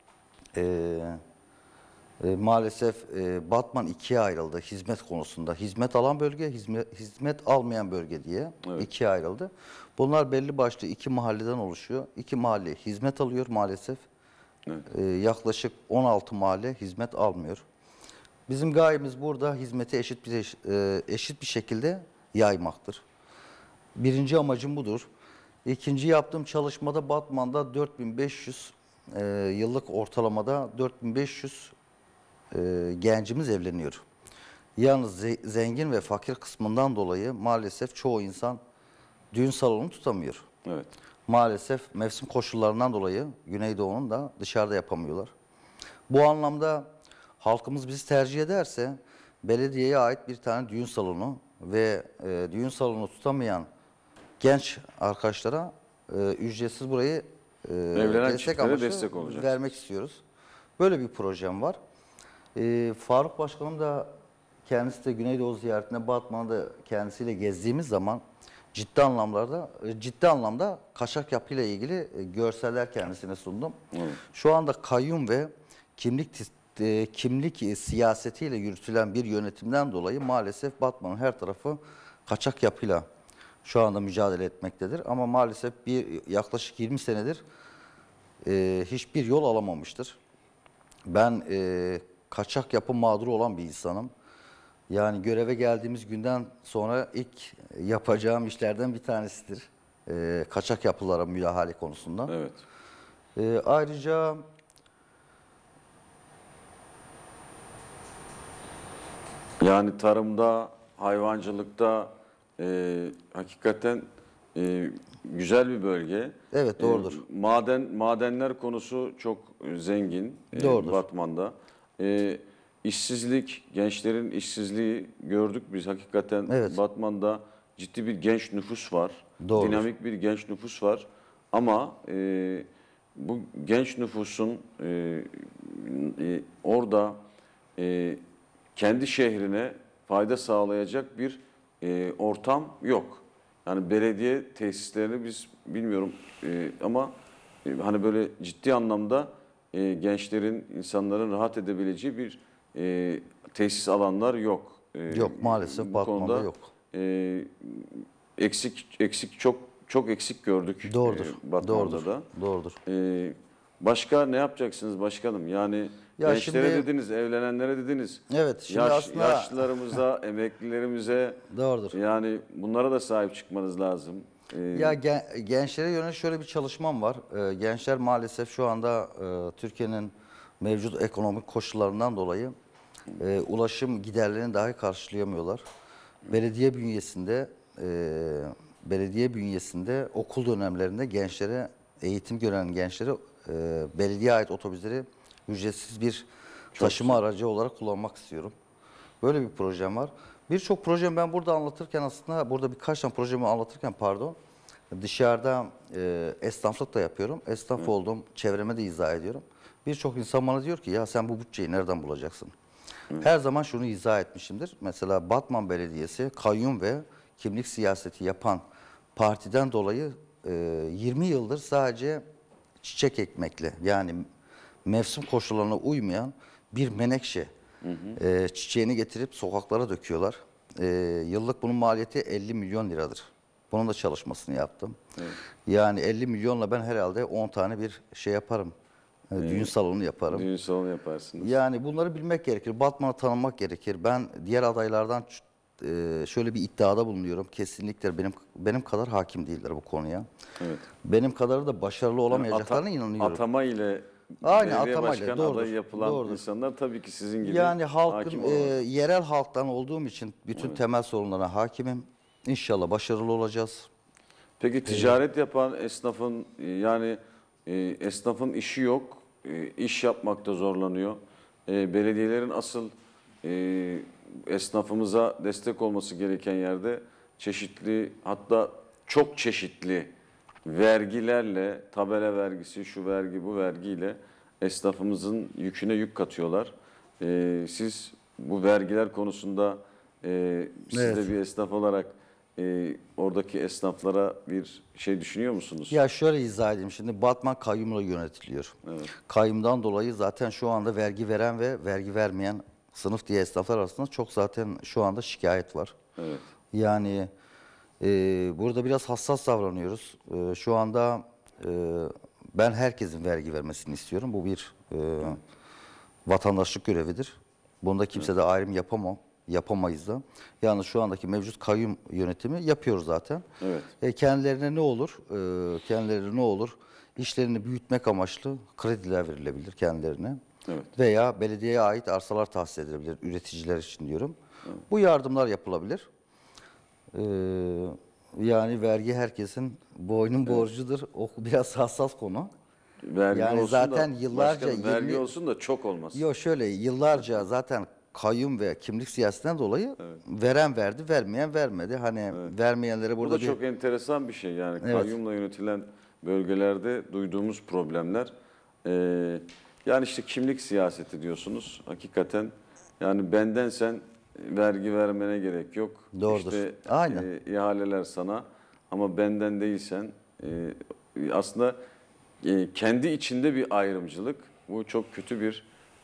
e, e, maalesef e, Batman ikiye ayrıldı hizmet konusunda. Hizmet alan bölge, hizmet, hizmet almayan bölge diye Evet. ikiye ayrıldı. Bunlar belli başlı iki mahalleden oluşuyor. İki mahalle hizmet alıyor maalesef. Evet. E, yaklaşık on altı mahalle hizmet almıyor. Bizim gayemiz burada hizmeti eşit bir eş- e, eşit bir şekilde yaymaktır. Birinci amacım budur. İkinci yaptığım çalışmada Batman'da dört bin beş yüz e, yıllık ortalamada dört bin beş yüz e, gencimiz evleniyor. Yalnız ze- zengin ve fakir kısmından dolayı maalesef çoğu insan düğün salonu tutamıyor. Evet. Maalesef mevsim koşullarından dolayı Güneydoğu'nun da dışarıda yapamıyorlar. Bu anlamda halkımız bizi tercih ederse belediyeye ait bir tane düğün salonu ve e, düğün salonu tutamayan genç arkadaşlara e, ücretsiz burayı e, Evlenen destek çiftlere amaçlı destek olacağız. vermek istiyoruz. Böyle bir projem var. E, Faruk Başkanım da kendisi de Güneydoğu ziyaretine Batman'da kendisiyle gezdiğimiz zaman ciddi anlamlarda ciddi anlamda kaçak yapıyla ilgili e, görseller kendisine sundum. Evet. Şu anda kayyum ve kimlik tis- e, kimlik e, siyasetiyle yürütülen bir yönetimden dolayı maalesef Batman'ın her tarafı kaçak yapıyla şu anda mücadele etmektedir. Ama maalesef bir yaklaşık yirmi senedir e, hiçbir yol alamamıştır. Ben e, kaçak yapı mağduru olan bir insanım. Yani göreve geldiğimiz günden sonra ilk yapacağım işlerden bir tanesidir. E, kaçak yapılara müdahale konusunda. Evet. E, ayrıca Yani tarımda, hayvancılıkta e, hakikaten e, güzel bir bölge. Evet, doğrudur. E, maden madenler konusu çok zengin e, Doğrudur. Batman'da. E, işsizlik, gençlerin işsizliği gördük biz hakikaten Evet. Batman'da ciddi bir genç nüfus var. Doğrudur. Dinamik bir genç nüfus var. Ama e, bu genç nüfusun e, e, orada e, kendi şehrine fayda sağlayacak bir e, ortam yok. Yani belediye tesislerini biz bilmiyorum e, ama e, hani böyle ciddi anlamda e, gençlerin, insanların rahat edebileceği bir e, tesis alanlar yok. E, Yok, maalesef bu Batman'da konuda, yok. E, eksik eksik çok çok eksik gördük. Doğrudur. E, Batman'da Doğrudur. da. Doğrudur. E, başka ne yapacaksınız başkanım? Yani Ya gençlere şimdi- dediniz, evlenenlere dediniz. Evet, şimdi Yaş, aslında- yaşlılarımıza, emeklilerimize. Doğrudur. Yani bunlara da sahip çıkmanız lazım. E, Ya gen- gençlere yönelik şöyle bir çalışmam var. Ee, gençler maalesef şu anda e, Türkiye'nin mevcut ekonomik koşullarından dolayı e, ulaşım giderlerini dahi karşılayamıyorlar. Belediye bünyesinde e, belediye bünyesinde okul dönemlerinde gençlere, eğitim gören gençlere e, belediye ait otobüsleri ücretsiz bir taşıma aracı olarak kullanmak istiyorum. Böyle bir projem var. Birçok projemi ben burada anlatırken aslında burada birkaç tane projemi anlatırken pardon dışarıda e, esnaflık da yapıyorum. Esnaf Evet. oldum. Çevreme de izah ediyorum. Birçok insan bana diyor ki ya sen bu bütçeyi nereden bulacaksın? Her zaman şunu izah etmişimdir. Mesela Batman Belediyesi kayyum ve kimlik siyaseti yapan partiden dolayı e, yirmi yıldır sadece çiçek ekmekle yani mevsim koşullarına uymayan bir menekşe e, çiçeğini getirip sokaklara döküyorlar. E, yıllık bunun maliyeti elli milyon liradır. Bunun da çalışmasını yaptım. Evet. Yani elli milyonla ben herhalde on tane bir şey yaparım. E, Evet. Düğün salonu yaparım. Düğün salonu yaparsınız. Yani bunları bilmek gerekir. Batman'ı tanımak gerekir. Ben diğer adaylardan e, şöyle bir iddiada bulunuyorum. Kesinlikle benim benim kadar hakim değiller bu konuya. Evet. Benim kadarı da başarılı olamayacaklarına Ata- inanıyorum. Atama ile Aynen, belediye atamayla, başkan doğrudur, adayı yapılan doğrudur. insanlar tabii ki sizin gibi Yani halkın hakim e, olamaz. yerel halktan olduğum için bütün Evet. temel sorunlara hakimim. İnşallah başarılı olacağız. Peki ticaret yapan esnafın e, yani e, esnafın işi yok, e, iş yapmakta zorlanıyor. E, belediyelerin asıl e, esnafımıza destek olması gereken yerde çeşitli hatta çok çeşitli vergilerle, tabela vergisi, şu vergi, bu vergiyle esnafımızın yüküne yük katıyorlar. E, siz bu vergiler konusunda e, siz Evet. de bir esnaf olarak e, oradaki esnaflara bir şey düşünüyor musunuz? Ya şöyle izah edeyim. Şimdi Batman kayyumla yönetiliyor. Evet. Kayyumdan dolayı zaten şu anda vergi veren ve vergi vermeyen sınıf diye esnaflar arasında çok zaten şu anda şikayet var. Evet. Yani e, burada biraz hassas davranıyoruz. E, şu anda e, ben herkesin vergi vermesini istiyorum. Bu bir e, vatandaşlık görevidir. Bunda kimse de ayrım yapamam. Yapamayız da. Yani şu andaki mevcut kayyum yönetimi yapıyor zaten. Evet. E, kendilerine ne olur? E, kendilerine ne olur? İşlerini büyütmek amaçlı krediler verilebilir kendilerine. Evet. Veya belediyeye ait arsalar tahsis edilebilir üreticiler için diyorum. Bu yardımlar yapılabilir. E, yani vergi herkesin boynun borcudur. O biraz hassas konu. Vergi yani olsun zaten da, yıllarca başkanım, vergi yirmi olsun da çok olmaz. Yok şöyle yıllarca zaten kayyum ve kimlik siyasetinden dolayı veren verdi, vermeyen vermedi. Hani vermeyenlere Bu burada da bir çok enteresan bir şey yani Evet. kayyumla yönetilen bölgelerde duyduğumuz problemler. Ee, yani işte kimlik siyaseti diyorsunuz. Hakikaten yani benden sen vergi vermene gerek yok. Doğrudur. İşte Aynen. e, ihaleler sana ama benden değilsen e, aslında e, kendi içinde bir ayrımcılık. Bu çok kötü bir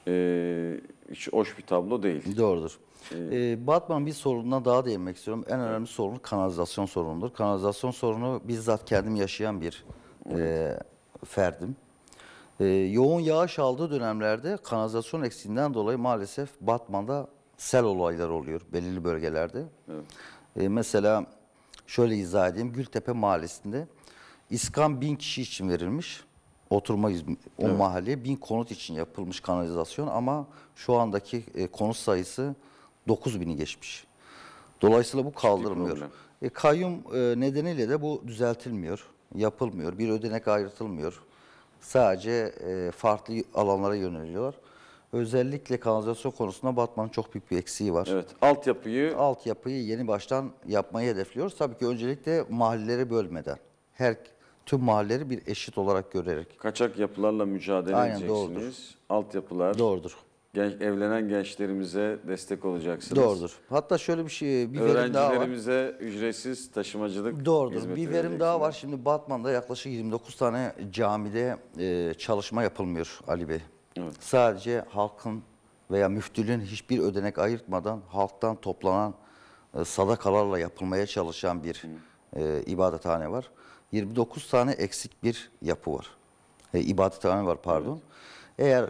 e, hiç hoş bir tablo değil. Doğrudur. Ee, Batman'ın bir sorununa daha değinmek istiyorum. En önemli sorunu kanalizasyon sorunudur. Kanalizasyon sorunu bizzat kendim yaşayan bir e, ferdim. E, yoğun yağış aldığı dönemlerde kanalizasyon eksiğinden dolayı maalesef Batman'da sel olayları oluyor belirli bölgelerde. Evet. E, mesela şöyle izah edeyim. Gültepe Mahallesi'nde İskan bin kişi için verilmiş. Oturma hizm- o Evet. mahalleye bin konut için yapılmış kanalizasyon ama şu andaki e, konut sayısı dokuz bini geçmiş. Dolayısıyla bu kaldırılmıyor. problem. E, kayyum e, nedeniyle de bu düzeltilmiyor, yapılmıyor. Bir ödenek ayrıtılmıyor. Sadece e, farklı alanlara yöneliyorlar. Özellikle kanalizasyon konusunda Batman'ın çok büyük bir eksiği var. Evet, altyapıyı Altyapıyı yeni baştan yapmayı hedefliyoruz. Tabii ki öncelikle mahalleleri bölmeden, her tüm mahalleleri bir eşit olarak görerek. kaçak yapılarla mücadele Aynen, edeceksiniz. doğrudur. Altyapılar. Doğrudur. Genç, evlenen gençlerimize destek olacaksınız. Doğrudur. Hatta şöyle bir şey, bir verim daha var. Öğrencilerimize ücretsiz taşımacılık Doğrudur. hizmeti Bir verim daha var. vereceksiniz. Şimdi Batman'da yaklaşık yirmi dokuz tane camide e, çalışma yapılmıyor Ali Bey. Evet. Sadece halkın veya müftülüğün hiçbir ödenek ayırtmadan halktan toplanan e, sadakalarla yapılmaya çalışan bir e, ibadethane var. yirmi dokuz tane eksik bir yapı var. E, ibadethane var pardon. Eğer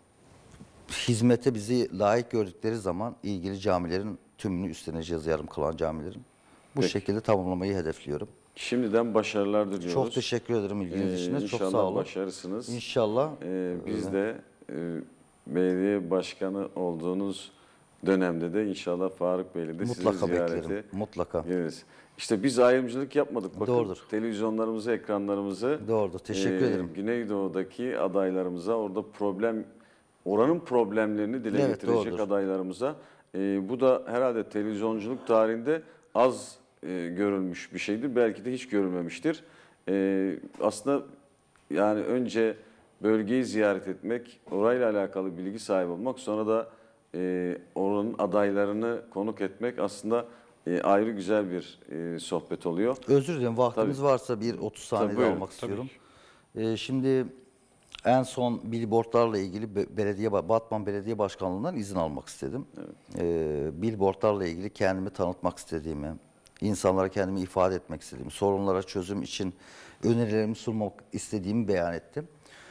hizmete bizi layık gördükleri zaman ilgili camilerin tümünü üstleneceğiz, yarım kalan camilerin. Bu Peki. şekilde tamamlamayı hedefliyorum. Şimdiden başarılar diliyoruz. Çok teşekkür ederim ilginiz için. de. Çok İnşallah sağ olun. başarısınız. İnşallah. Ee, biz de e, belediye başkanı olduğunuz dönemde de inşallah Faruk Bey'le de Mutlaka sizi ziyarete beklerim. Mutlaka. geliriz. İşte biz ayrımcılık yapmadık. Bakın Doğrudur. televizyonlarımızı, ekranlarımızı Doğrudur. Teşekkür e, ederim. Güneydoğu'daki adaylarımıza, orada problem, oranın problemlerini dile Evet, getirecek doğrudur. adaylarımıza. E, bu da herhalde televizyonculuk tarihinde az e, görülmüş bir şeydir. Belki de hiç görülmemiştir. E, aslında yani önce bölgeyi ziyaret etmek, orayla alakalı bilgi sahibi olmak, sonra da e, oranın adaylarını konuk etmek aslında e, ayrı güzel bir e, sohbet oluyor. Özür dilerim, vaktimiz Tabii. varsa bir otuz saniyede Tabii, buyurun. almak Tabii istiyorum. Ee, şimdi en son billboardlarla ilgili be- belediye Batman Belediye Başkanlığı'ndan izin almak istedim. Ee, billboardlarla ilgili kendimi tanıtmak istediğimi, insanlara kendimi ifade etmek istediğimi, sorunlara çözüm için önerilerimi sunmak istediğimi beyan ettim.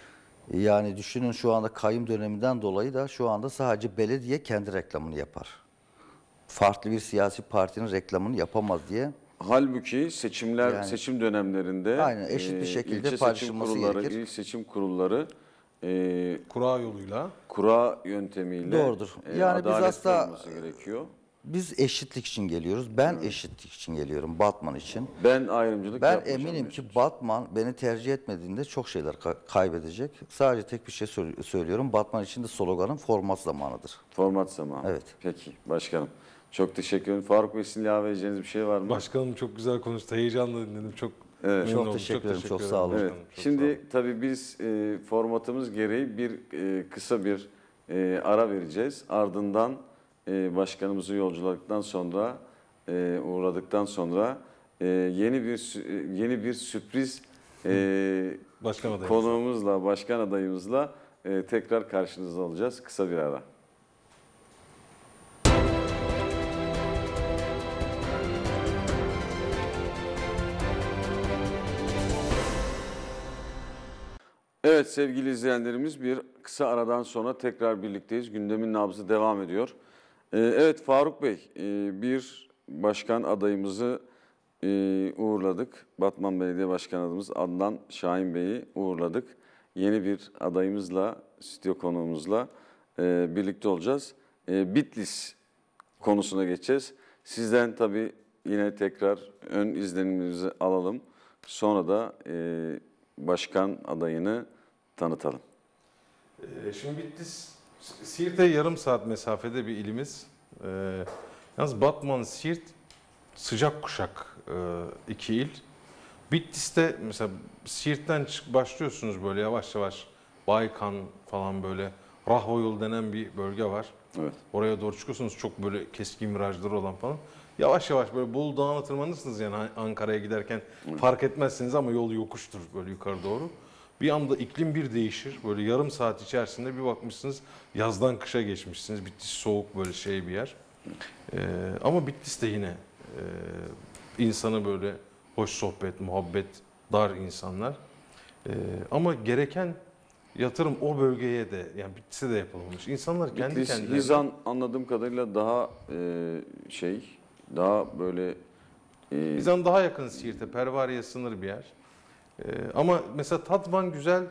Yani düşünün, şu anda kayyum döneminden dolayı da şu anda sadece belediye kendi reklamını yapar. Farklı bir siyasi partinin reklamını yapamaz diye. Halbuki seçimler, Yani- seçim dönemlerinde Aynen, eşit bir e, şekilde ilçe seçim paylaşılması kurulları, gerekir. il seçim kurulları e, Kura yoluyla, kura yöntemiyle Doğrudur. e, Yani biz adaletli aslında- olması gerekiyor. Biz eşitlik için geliyoruz. Ben eşitlik için geliyorum, Batman için. Ben ayrımcılık Ben yapmayacağım eminim diyorsunuz. ki Batman beni tercih etmediğinde çok şeyler ka- kaybedecek. Sadece tek bir şey sö- söylüyorum. Batman için de sloganım format zamanıdır. Format zamanı. Evet. Peki başkanım. Çok teşekkür ederim. Faruk Bey, sizin ilave edeceğiniz bir şey var mı? başkanım çok güzel konuştu. Heyecanla dinledim. Çok Evet. memnun Çok oldum. teşekkür ederim, çok ederim sağ olun. Evet. başkanım, çok sağ Şimdi olun. tabii biz e, formatımız gereği bir e, kısa bir e, ara vereceğiz. Ardından e, başkanımızı yolculuktan sonra e, uğradıktan sonra e, yeni bir sü- e, yeni bir sürpriz e, Başkan adayımız. konuğumuzla, başkan adayımızla e, tekrar karşınızda olacağız. Kısa bir ara. Evet sevgili izleyenlerimiz, bir kısa aradan sonra tekrar birlikteyiz. Gündemin nabzı devam ediyor. Ee, evet Faruk Bey, e, bir başkan adayımızı e, uğurladık. Batman Belediye Başkan adayımız Adnan Şahin Bey'i uğurladık. Yeni bir adayımızla, stüdyo konuğumuzla e, birlikte olacağız. E, Bitlis konusuna geçeceğiz. Sizden tabii yine tekrar ön izlenimimizi alalım. Sonra da e, başkan adayını tanıtalım. Ee, Şimdi Bitlis, Siirt'e yarım saat mesafede bir ilimiz. Ee, yalnız Batman, Siirt sıcak kuşak e, iki il. Bitlis'te mesela Siirt'ten çık başlıyorsunuz böyle yavaş yavaş Baykan falan, böyle Rahva yolu denen bir bölge var. Evet. Oraya doğru çıkıyorsunuz, çok böyle keskin virajları olan falan. Yavaş yavaş böyle Bolu Dağı'na tırmanırsınız yani Ankara'ya giderken, fark etmezsiniz ama yol yokuştur böyle yukarı doğru. Bir anda iklim bir değişir. Böyle yarım saat içerisinde bir bakmışsınız yazdan kışa geçmişsiniz. Bitlis soğuk, böyle şey bir yer. Ee, ama Bitlis de yine e, insanı böyle hoş sohbet, muhabbet, dar insanlar. Ee, ama gereken yatırım o bölgeye de, yani Bitlis'e de yapılmış. İnsanlar kendi Bitlis, kendilerine... Hizan anladığım kadarıyla daha e, şey, daha böyle... E, Hizan daha yakın Siirt'e, Pervari'ye sınır bir yer. Ee, ama mesela Tatvan güzel,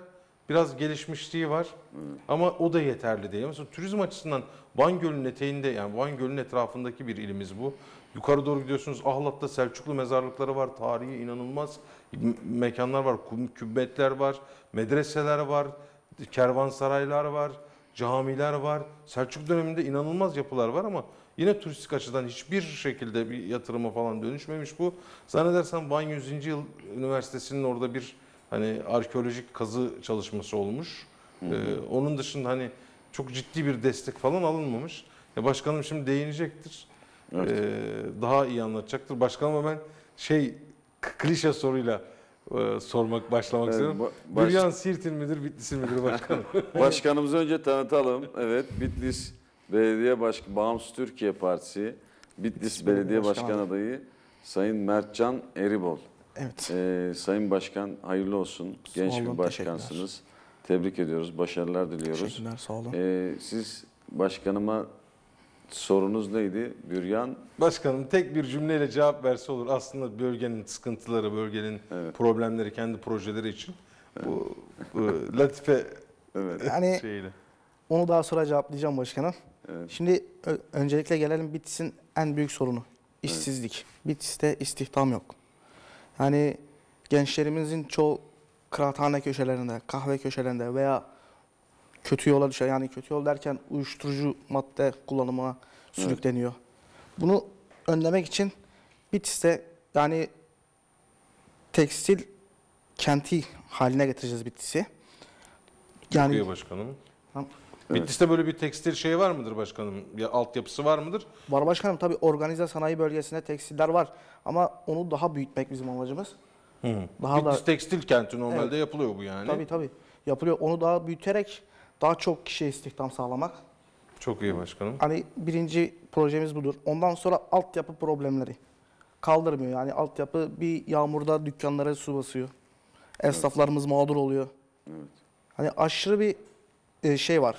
biraz gelişmişliği var ama o da yeterli değil. Mesela turizm açısından Van Gölü'nün eteğinde, yani Van Gölü'nün etrafındaki bir ilimiz bu. Yukarı doğru gidiyorsunuz, Ahlat'ta Selçuklu mezarlıkları var, tarihi inanılmaz me- mekanlar var, kum- kübbetler var, medreseler var, kervansaraylar var, camiler var. Selçuklu döneminde inanılmaz yapılar var ama yine turistik açıdan hiçbir şekilde bir yatırıma falan dönüşmemiş bu. Zannedersem Van yüzüncü. Yıl Üniversitesi'nin orada bir hani arkeolojik kazı çalışması olmuş. Hı hı. Ee, onun dışında hani çok ciddi bir destek falan alınmamış. Ya başkanım şimdi değinecektir. Evet. Ee, daha iyi anlatacaktır. Başkanıma ben şey k- klişe soruyla e, sormak başlamak Evet, istiyorum. ba- baş- Büryan Siirt'in midir, Bitlis'in midir başkanım? Başkanımızı önce tanıtalım. Evet, Bitlis Belediye Başkanı, Bağımsız Türkiye Partisi, Bitlis Belediye Başkan Başkan adayı. adayı Sayın Mertcan Eribol. Evet. Ee, Sayın Başkan hayırlı olsun. Genç olun, bir başkansınız. Tebrik ediyoruz, başarılar diliyoruz. Teşekkürler, sağ olun. Ee, siz başkanıma sorunuz neydi? Büryan? Başkanım tek bir cümleyle cevap verse olur. Aslında bölgenin sıkıntıları, bölgenin problemleri, kendi projeleri için bu, bu latife Yani şeyle. onu daha sonra cevaplayacağım başkanım. Şimdi ö- öncelikle gelelim Bitlis'in en büyük sorunu. İşsizlik. Bitlis'te istihdam yok. Yani gençlerimizin çoğu kıraathane köşelerinde, kahve köşelerinde veya kötü yola düşer. Yani kötü yol derken uyuşturucu madde kullanımına sürükleniyor. Bunu önlemek için Bitlis'te yani tekstil kenti haline getireceğiz Bitlis'i. Çok iyi başkanım. Tamam. Bitlis'te böyle bir tekstil şey var mıdır başkanım? Ya altyapısı var mıdır? Var başkanım, tabii organize sanayi bölgesinde tekstiller var ama onu daha büyütmek bizim amacımız. Hı. Daha Bitlis da tekstil kenti normalde Evet. yapılıyor bu yani. Tabii tabii yapılıyor. Onu daha büyüterek daha çok kişiye istihdam sağlamak. Çok iyi başkanım. Hani birinci projemiz budur. Ondan sonra altyapı problemleri kaldırmıyor. Yani altyapı bir yağmurda dükkanlara su basıyor. Esnaflarımız mağdur oluyor. Evet. Hani aşırı bir e, şey var.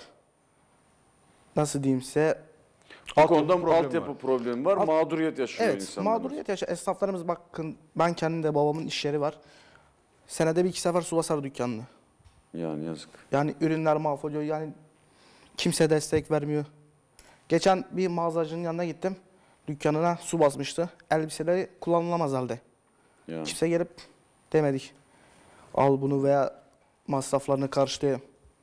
Nasıl diyeyim size? Bu konuda altyapı problemi var, Alt- mağduriyet yaşıyor Evet, insanlar. mağduriyet yaşıyor. Esnaflarımız bakın, ben kendim de babamın iş yeri var. Senede bir iki sefer su basar dükkanını. Yani yazık. Yani ürünler mahvoluyor. Yani kimse destek vermiyor. Geçen bir mağazacının yanına gittim. Dükkanına su basmıştı. Elbiseleri kullanılamaz halde. Yani. Kimse gelip demedik. Al bunu veya masraflarını karşılayayım.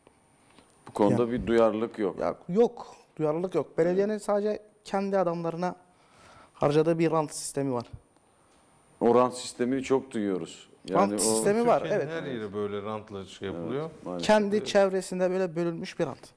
Bu konuda Ya. bir duyarlılık yok. Ya yok. Duyarlılık yok. Belediyenin sadece kendi adamlarına harcadığı bir rant sistemi var. O rant sistemini çok duyuyoruz. Rant sistemi var, Türkiye'nin evet. her yeri böyle rantla şey yapılıyor. Kendi çevresinde böyle bölünmüş bir rant.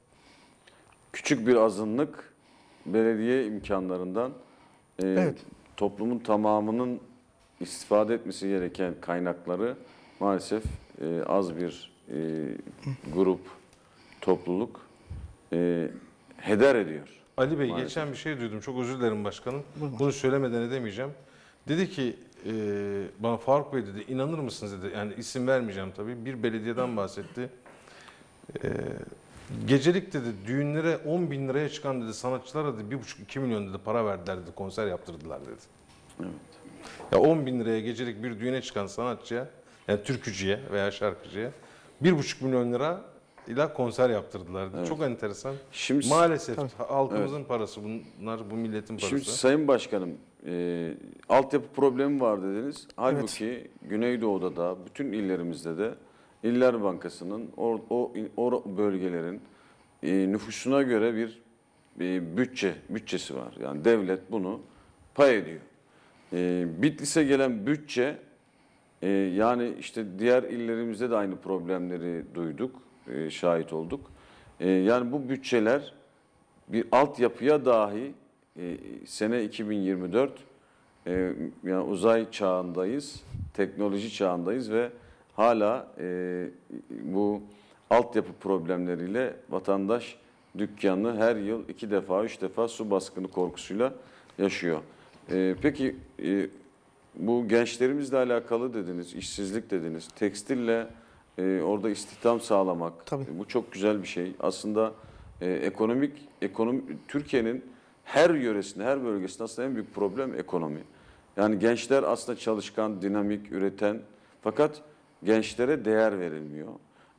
Küçük bir azınlık belediye imkanlarından e, Evet. toplumun tamamının istifade etmesi gereken kaynakları maalesef e, az bir e, grup, topluluk e, heder ediyor. Ali Bey Maalesef. geçen bir şey duydum. Çok özür dilerim başkanım. Buyurun. Bunu söylemeden edemeyeceğim. Dedi ki e, bana Faruk Bey dedi, inanır mısınız dedi. Yani isim vermeyeceğim tabii. Bir belediyeden bahsetti. E, gecelik dedi düğünlere on bin liraya çıkan dedi sanatçılara dedi bir buçuk iki milyon dedi para verdiler dedi, konser yaptırdılar dedi. Evet. Ya on bin liraya gecelik bir düğüne çıkan sanatçıya, yani türkücüye veya şarkıcıya bir buçuk milyon lira ile konser yaptırdılar dedi. Evet. Çok enteresan. Şimdi- Maalesef Tabii. halkımızın parası bunlar, bu milletin parası. Şimdi Sayın Başkanım, e, altyapı problemi var dediniz. Halbuki Güneydoğu'da da, bütün illerimizde de İller Bankası'nın o, o, o bölgelerin e, nüfusuna göre bir e, bütçe bütçesi var. Yani devlet bunu pay ediyor. E, Bitlis'e gelen bütçe, e, yani işte diğer illerimizde de aynı problemleri duyduk, e, şahit olduk. E, yani bu bütçeler bir altyapıya dahi e, sene iki bin yirmi dört e, yani uzay çağındayız, teknoloji çağındayız ve hala e, bu altyapı problemleriyle vatandaş dükkanını her yıl iki defa, üç defa su baskını korkusuyla yaşıyor. E, peki e, bu gençlerimizle alakalı dediniz, işsizlik dediniz, tekstille e, orada istihdam sağlamak, Tabii. e, bu çok güzel bir şey. Aslında e, ekonomik, ekonomi, Türkiye'nin her yöresinde, her bölgesinde aslında en büyük problem ekonomi. Yani gençler aslında çalışkan, dinamik, üreten, fakat gençlere değer verilmiyor.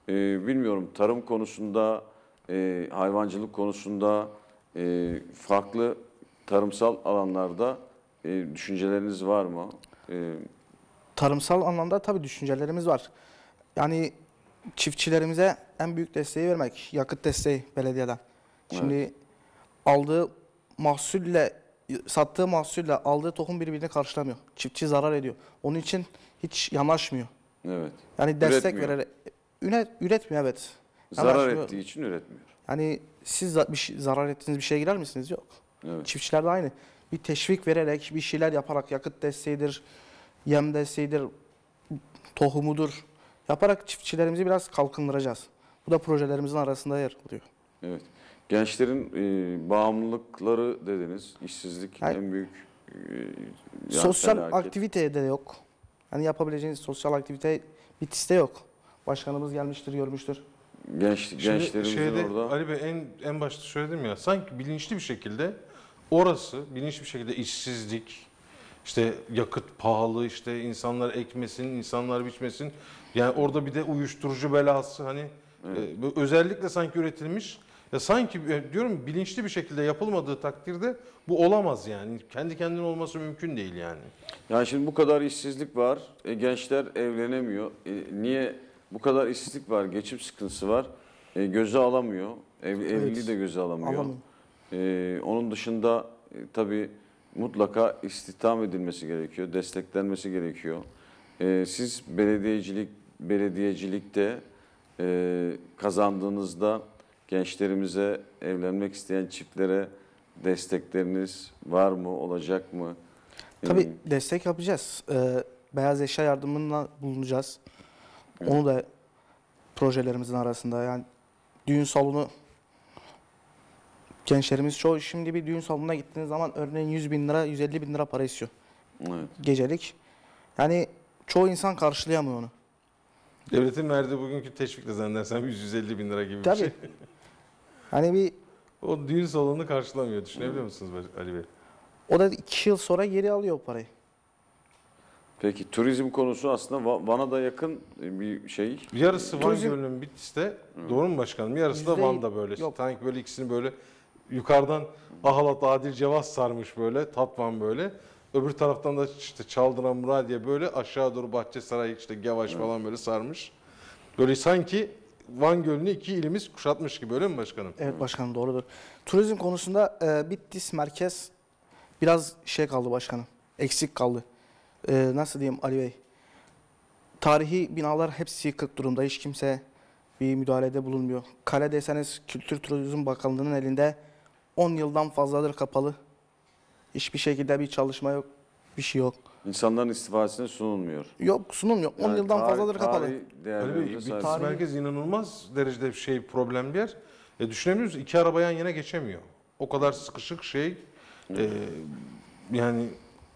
e, bilmiyorum tarım konusunda, e, hayvancılık konusunda, e, farklı tarımsal alanlarda e, düşünceleriniz var mı? E, Tarımsal anlamda tabii düşüncelerimiz var. Yani çiftçilerimize en büyük desteği vermek, yakıt desteği belediyeden. Şimdi Evet. aldığı mahsulle, sattığı mahsulle aldığı tohum birbirini karşılamıyor. Çiftçi zarar ediyor. Onun için hiç yanaşmıyor. evet. Yani destek Üretmiyor. vererek, üret, üretmiyor evet. Zarar Yanaşmıyor. ettiği için üretmiyor. Yani siz za- bir şey- zarar ettiğiniz bir şeye girer misiniz? Yok. Evet. Çiftçiler de aynı. Bir teşvik vererek, bir şeyler yaparak, yakıt desteğidir, yem desteğidir, tohumudur. Yaparak çiftçilerimizi biraz kalkındıracağız. Bu da projelerimizin arasında yer alıyor. Evet. Gençlerin e, bağımlılıkları dediniz. İşsizlik Yani- en büyük e, yani Sosyal felaket. aktivite de yok. Yani yapabileceğiniz sosyal aktivite Bitlis'te yok. Başkanımız gelmiştir, görmüştür. Genç, Şimdi gençlerimizin şeyde, orada Ali Bey en, en başta söyledim ya, sanki bilinçli bir şekilde orası, bilinçli bir şekilde işsizlik, işte yakıt pahalı, işte insanlar ekmesin, insanlar biçmesin. Yani orada bir de uyuşturucu belası, hani e, bu özellikle sanki üretilmiş. Ya sanki e, diyorum bilinçli bir şekilde yapılmadığı takdirde bu olamaz yani. Kendi kendine olması mümkün değil yani. yani şimdi bu kadar işsizlik var. E, gençler evlenemiyor. E, niye bu kadar işsizlik var? Geçim sıkıntısı var. E, göze alamıyor. Ev, Evet. Evliliği de göze alamıyor. Alamıyor. E, onun dışında e, tabii mutlaka istihdam edilmesi gerekiyor, desteklenmesi gerekiyor. E, siz belediyecilik belediyecilikte e, kazandığınızda gençlerimize, evlenmek isteyen çiftlere destekleriniz var mı, olacak mı? Tabii E, destek yapacağız. Ee, beyaz eşya yardımına bulunacağız. Onu da projelerimizin arasında. Yani düğün salonu, gençlerimiz çoğu şimdi bir düğün salonuna gittiğiniz zaman örneğin yüz bin lira, yüz elli bin lira para istiyor. Evet. Gecelik. Yani çoğu insan karşılayamıyor onu. Devletin verdiği bugünkü teşvikle zannedersem yüz yüz elli bin lira gibi Tabii. bir şey. Hani bir O düğün salonunu karşılamıyor. Düşünebiliyor musunuz Ali Bey? o da iki yıl sonra geri alıyor o parayı. Peki turizm konusu aslında Va- Van'a da yakın bir şey. Yarısı Van Turizm- Gölü'nün Bitlis'te, doğru mu başkanım? Yarısı da Yüzde- Van'da böyle. yok. Sanki böyle ikisini böyle yukarıdan Ahalat, Adil, Cevaz sarmış böyle, Tatvan böyle. Öbür taraftan da işte Çaldıran, Muradiye böyle aşağı doğru Bahçesaray, işte Gevaş falan böyle sarmış. Böyle sanki Van Gölü'nü iki ilimiz kuşatmış gibi, öyle mi başkanım? Evet başkanım, doğrudur. Turizm konusunda e, Bitlis merkez biraz şey kaldı başkanım. Eksik kaldı. E, nasıl diyeyim Ali Bey? Tarihi binalar hepsi yıkık durumda. Hiç kimse bir müdahalede bulunmuyor. Kale deseniz Kültür Turizm Bakanlığı'nın elinde on yıldan fazladır kapalı. Hiçbir şekilde bir çalışma yok. Bir şey yok. İnsanların istifadesine sunulmuyor. Yok, sunulmuyor. on Yani yıldan tarih- fazladır kapalı. tarih Ali Bey, değerlerimize Bitlis sahip. Tarihi- merkez inanılmaz derecede şey problem bir yer. E, düşünebiliyor musunuz? İki araba yan yana geçemiyor. O kadar sıkışık şey. E, yani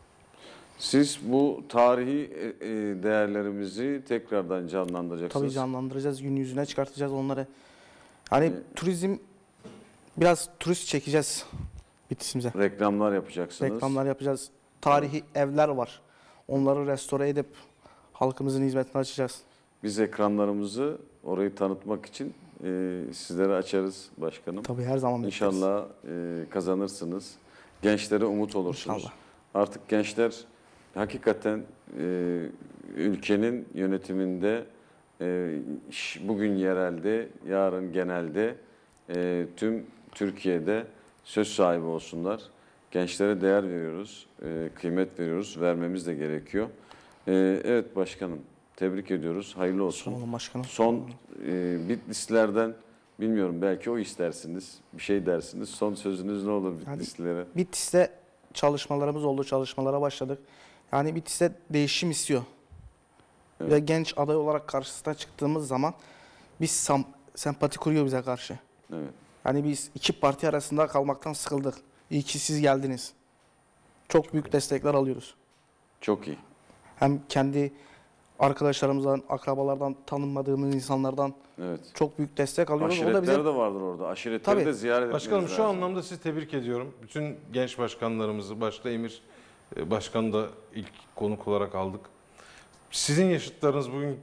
Siz bu tarihi e, e, değerlerimizi tekrardan canlandıracaksınız. Tabii canlandıracağız, gün yüzüne çıkartacağız onları. Hani Ee, turizm, biraz turist çekeceğiz Bitlis'imize. Reklamlar yapacaksınız. Reklamlar yapacağız. Tarihi evler var. Onları restore edip halkımızın hizmetine açacağız. Biz ekranlarımızı orayı tanıtmak için e, sizlere açarız başkanım. Tabii her zaman bekleriz. İnşallah e, kazanırsınız. Gençlere umut olursunuz. İnşallah. Artık gençler hakikaten e, ülkenin yönetiminde e, ş- bugün yerelde, yarın genelde e, tüm Türkiye'de söz sahibi olsunlar. Gençlere değer veriyoruz, e, kıymet veriyoruz, vermemiz de gerekiyor. E, evet başkanım, tebrik ediyoruz, hayırlı olsun. Sağ olun başkanım. Son e, Bitlislерden bilmiyorum, belki o istersiniz, bir şey dersiniz. Son sözünüz ne olur Yani Bitlislilere? Bitlis'te çalışmalarımız oldu, çalışmalara başladık. Yani Bitlis'te değişim istiyor. Evet. Ve genç aday olarak karşısına çıktığımız zaman biz sam- sempati kuruyor bize karşı. Evet. Yani biz iki parti arasında kalmaktan sıkıldık. İyi ki siz geldiniz. Çok büyük destekler alıyoruz. Çok iyi. Hem kendi arkadaşlarımızdan, akrabalardan, tanınmadığımız insanlardan Evet. çok büyük destek alıyoruz. O da Aşiretler bize de vardır orada. Aşiretleri Tabii. de ziyaret etmeniz başkanım şu lazım. anlamda sizi tebrik ediyorum. Bütün genç başkanlarımızı, başta Emir e, Başkan'ı da ilk konuk olarak aldık. Sizin yaşıtlarınız bugün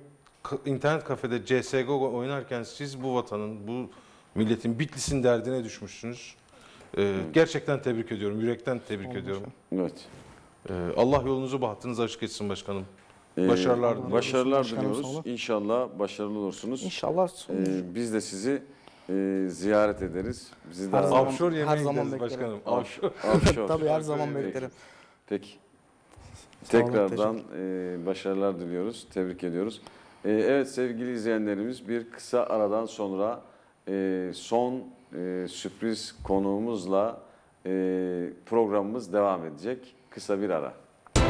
ka- internet kafede C S G O oynarken siz bu vatanın, bu milletin, Bitlis'in derdine düşmüşsünüz. Ee, gerçekten tebrik ediyorum, yürekten tebrik Olmuş. ediyorum. Evet. Ee, Allah yolunuzu, bahtınızı açık etsin başkanım. Ee, Başarılar diliyoruz. Başarılar Başkanım, diliyoruz. sağ olun. İnşallah başarılı olursunuz. İnşallah. Ee, biz de sizi e, ziyaret ederiz. Bizi Her daha- zaman- Offshore yemeğe her zaman gideriz beklerim. başkanım. Offshore. Offshore. Tabii, her zaman Peki. beklerim. Peki. Sağ olun, Tekrardan e, başarılar diliyoruz. Tebrik ediyoruz. E, evet sevgili izleyenlerimiz, bir kısa aradan sonra e, son e, sürpriz konuğumuzla e, programımız devam edecek. Kısa bir ara.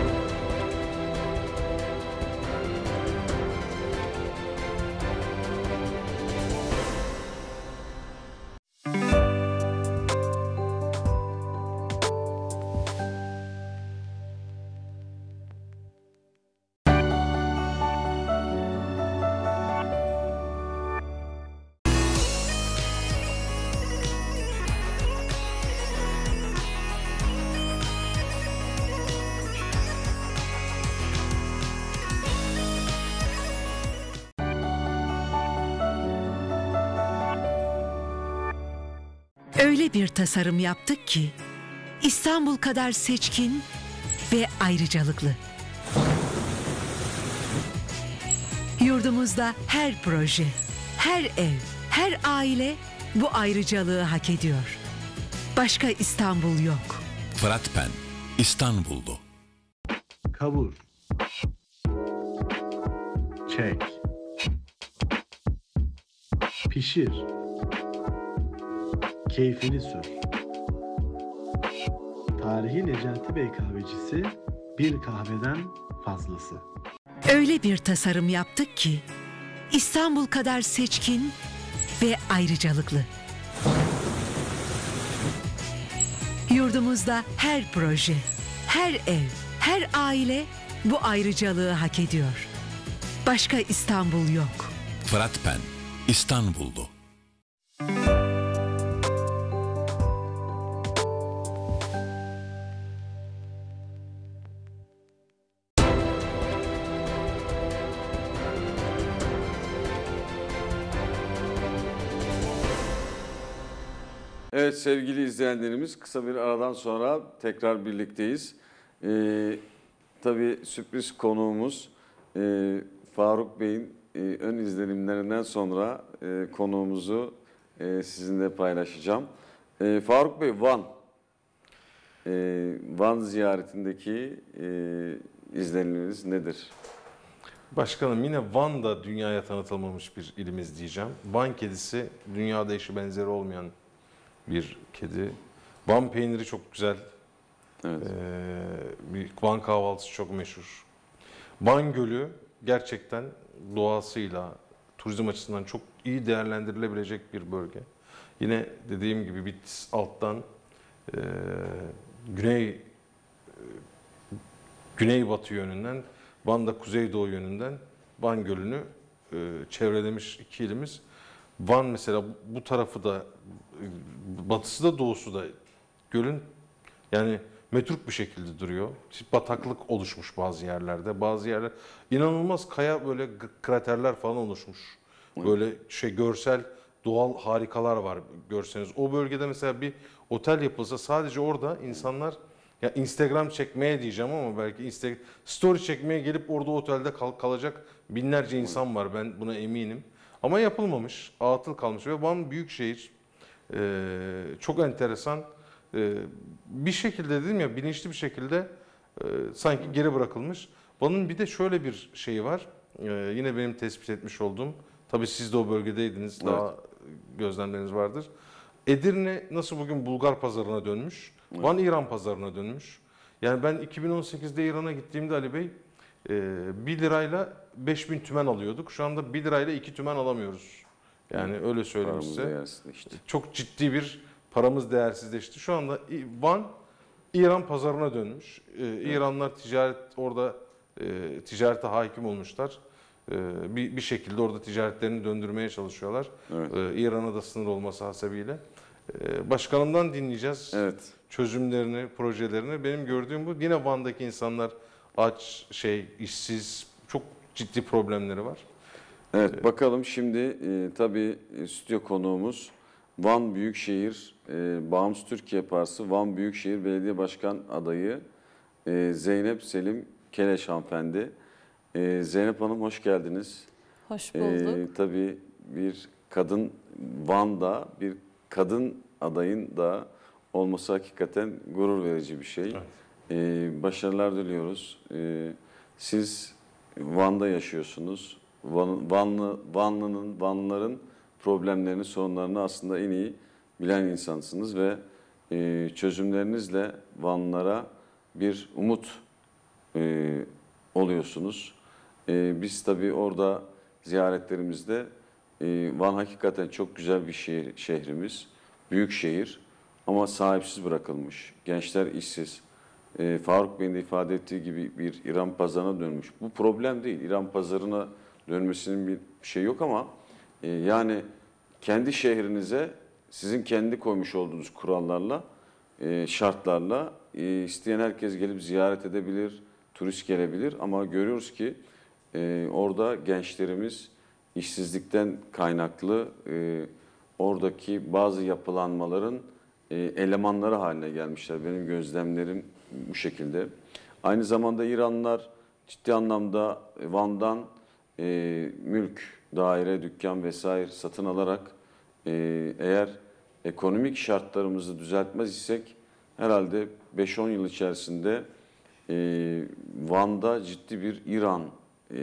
Öyle bir tasarım yaptık ki İstanbul kadar seçkin ve ayrıcalıklı. Yurdumuzda her proje, her ev, her aile bu ayrıcalığı hak ediyor. Başka İstanbul yok. Fırat Pen, İstanbullu. Kavur. Çek. Pişir. Keyfini sür. Tarihi Necati Bey kahvecisi, bir kahveden fazlası. Öyle bir tasarım yaptık ki İstanbul kadar seçkin ve ayrıcalıklı. Yurdumuzda her proje, her ev, her aile bu ayrıcalığı hak ediyor. Başka İstanbul yok. Fırat Pen, İstanbullu. Evet sevgili izleyenlerimiz, kısa bir aradan sonra tekrar birlikteyiz. Ee, tabii sürpriz konuğumuz e, Faruk Bey'in e, ön izlenimlerinden sonra e, konuğumuzu e, sizinle paylaşacağım. E, Faruk Bey, Van. E, Van ziyaretindeki e, izleniminiz nedir? Başkanım, yine Van da dünyaya tanıtılmamış bir ilimiz diyeceğim. Van kedisi dünyada eşi benzeri olmayan bir kedi. Van peyniri çok güzel. Evet. Ee, bir Van kahvaltısı çok meşhur. Van Gölü gerçekten doğasıyla, turizm açısından çok iyi değerlendirilebilecek bir bölge. Yine dediğim gibi Bitlis alttan e, güney e, güneybatı yönünden, Van da kuzeydoğu yönünden Van Gölü'nü e, çevrelemiş iki ilimiz. Van mesela bu tarafı da, batısı da doğusu da gölün yani metruk bir şekilde duruyor. Bataklık oluşmuş bazı yerlerde. Bazı yerler inanılmaz kaya, böyle kraterler falan oluşmuş. Böyle şey, görsel doğal harikalar var görseniz. O bölgede mesela bir otel yapılsa, sadece orada insanlar, ya Instagram çekmeye diyeceğim ama belki Instagram story çekmeye gelip orada otelde kal kalacak binlerce insan var, ben buna eminim. Ama yapılmamış, atıl kalmış ve Van büyükşehir e, çok enteresan e, bir şekilde, dedim ya, bilinçli bir şekilde e, sanki geri bırakılmış. Van'ın bir de şöyle bir şeyi var, e, yine benim tespit etmiş olduğum, tabii siz de o bölgedeydiniz, Evet. daha gözlemleriniz vardır. Edirne nasıl bugün Bulgar pazarına dönmüş, Van İran pazarına dönmüş. Yani ben iki bin on sekizde İran'a gittiğimde Ali Bey, bir lirayla beş bin tümen alıyorduk. Şu anda bir lirayla iki tümen alamıyoruz. Yani öyle söyleyeyim Paramız size. değersizleşti. Çok ciddi bir paramız değersizleşti. Şu anda Van İran pazarına dönmüş. İranlılar ticaret orada e, ticarete hakim olmuşlar. E, bir, bir şekilde orada ticaretlerini döndürmeye çalışıyorlar. Evet. E, İran'a da sınır olması hasebiyle. E, başkanımdan dinleyeceğiz. Evet. Çözümlerini, projelerini. Benim gördüğüm bu. Yine Van'daki insanlar aç, şey, işsiz, çok ciddi problemleri var. Evet, bakalım şimdi e, tabii e, stüdyo konuğumuz Van Büyükşehir e, Bağımsız Türkiye Partisi Van Büyükşehir Belediye Başkan adayı e, Zeynep Selim Keleş hanımefendi. E, Zeynep Hanım hoş geldiniz. Hoş bulduk. E, tabii bir kadın Van'da bir kadın adayın da olması hakikaten gurur verici bir şey. Evet. E, başarılar diliyoruz. E, siz Van'da yaşıyorsunuz. Van, Vanlı, Vanlı'nın, Vanlıların problemlerini, sorunlarını aslında en iyi bilen insansınız ve e, çözümlerinizle Vanlılara bir umut e, oluyorsunuz. E, biz tabii orada ziyaretlerimizde e, Van hakikaten çok güzel bir şehir, şehrimiz, büyük şehir ama sahipsiz bırakılmış. Gençler işsiz. E, Faruk Bey'in de ifade ettiği gibi bir İran pazarına dönmüş. Bu problem değil. İran pazarına dönmesinin bir şey yok ama e, yani kendi şehrinize sizin kendi koymuş olduğunuz kurallarla, e, şartlarla e, isteyen herkes gelip ziyaret edebilir, turist gelebilir ama görüyoruz ki e, orada gençlerimiz işsizlikten kaynaklı e, oradaki bazı yapılanmaların e, elemanları haline gelmişler. Benim gözlemlerim bu şekilde. Aynı zamanda İranlılar ciddi anlamda Van'dan e, mülk, daire, dükkan vesaire satın alarak e, eğer ekonomik şartlarımızı düzeltmez isek herhalde beş on yıl içerisinde e, Van'da ciddi bir İran, e,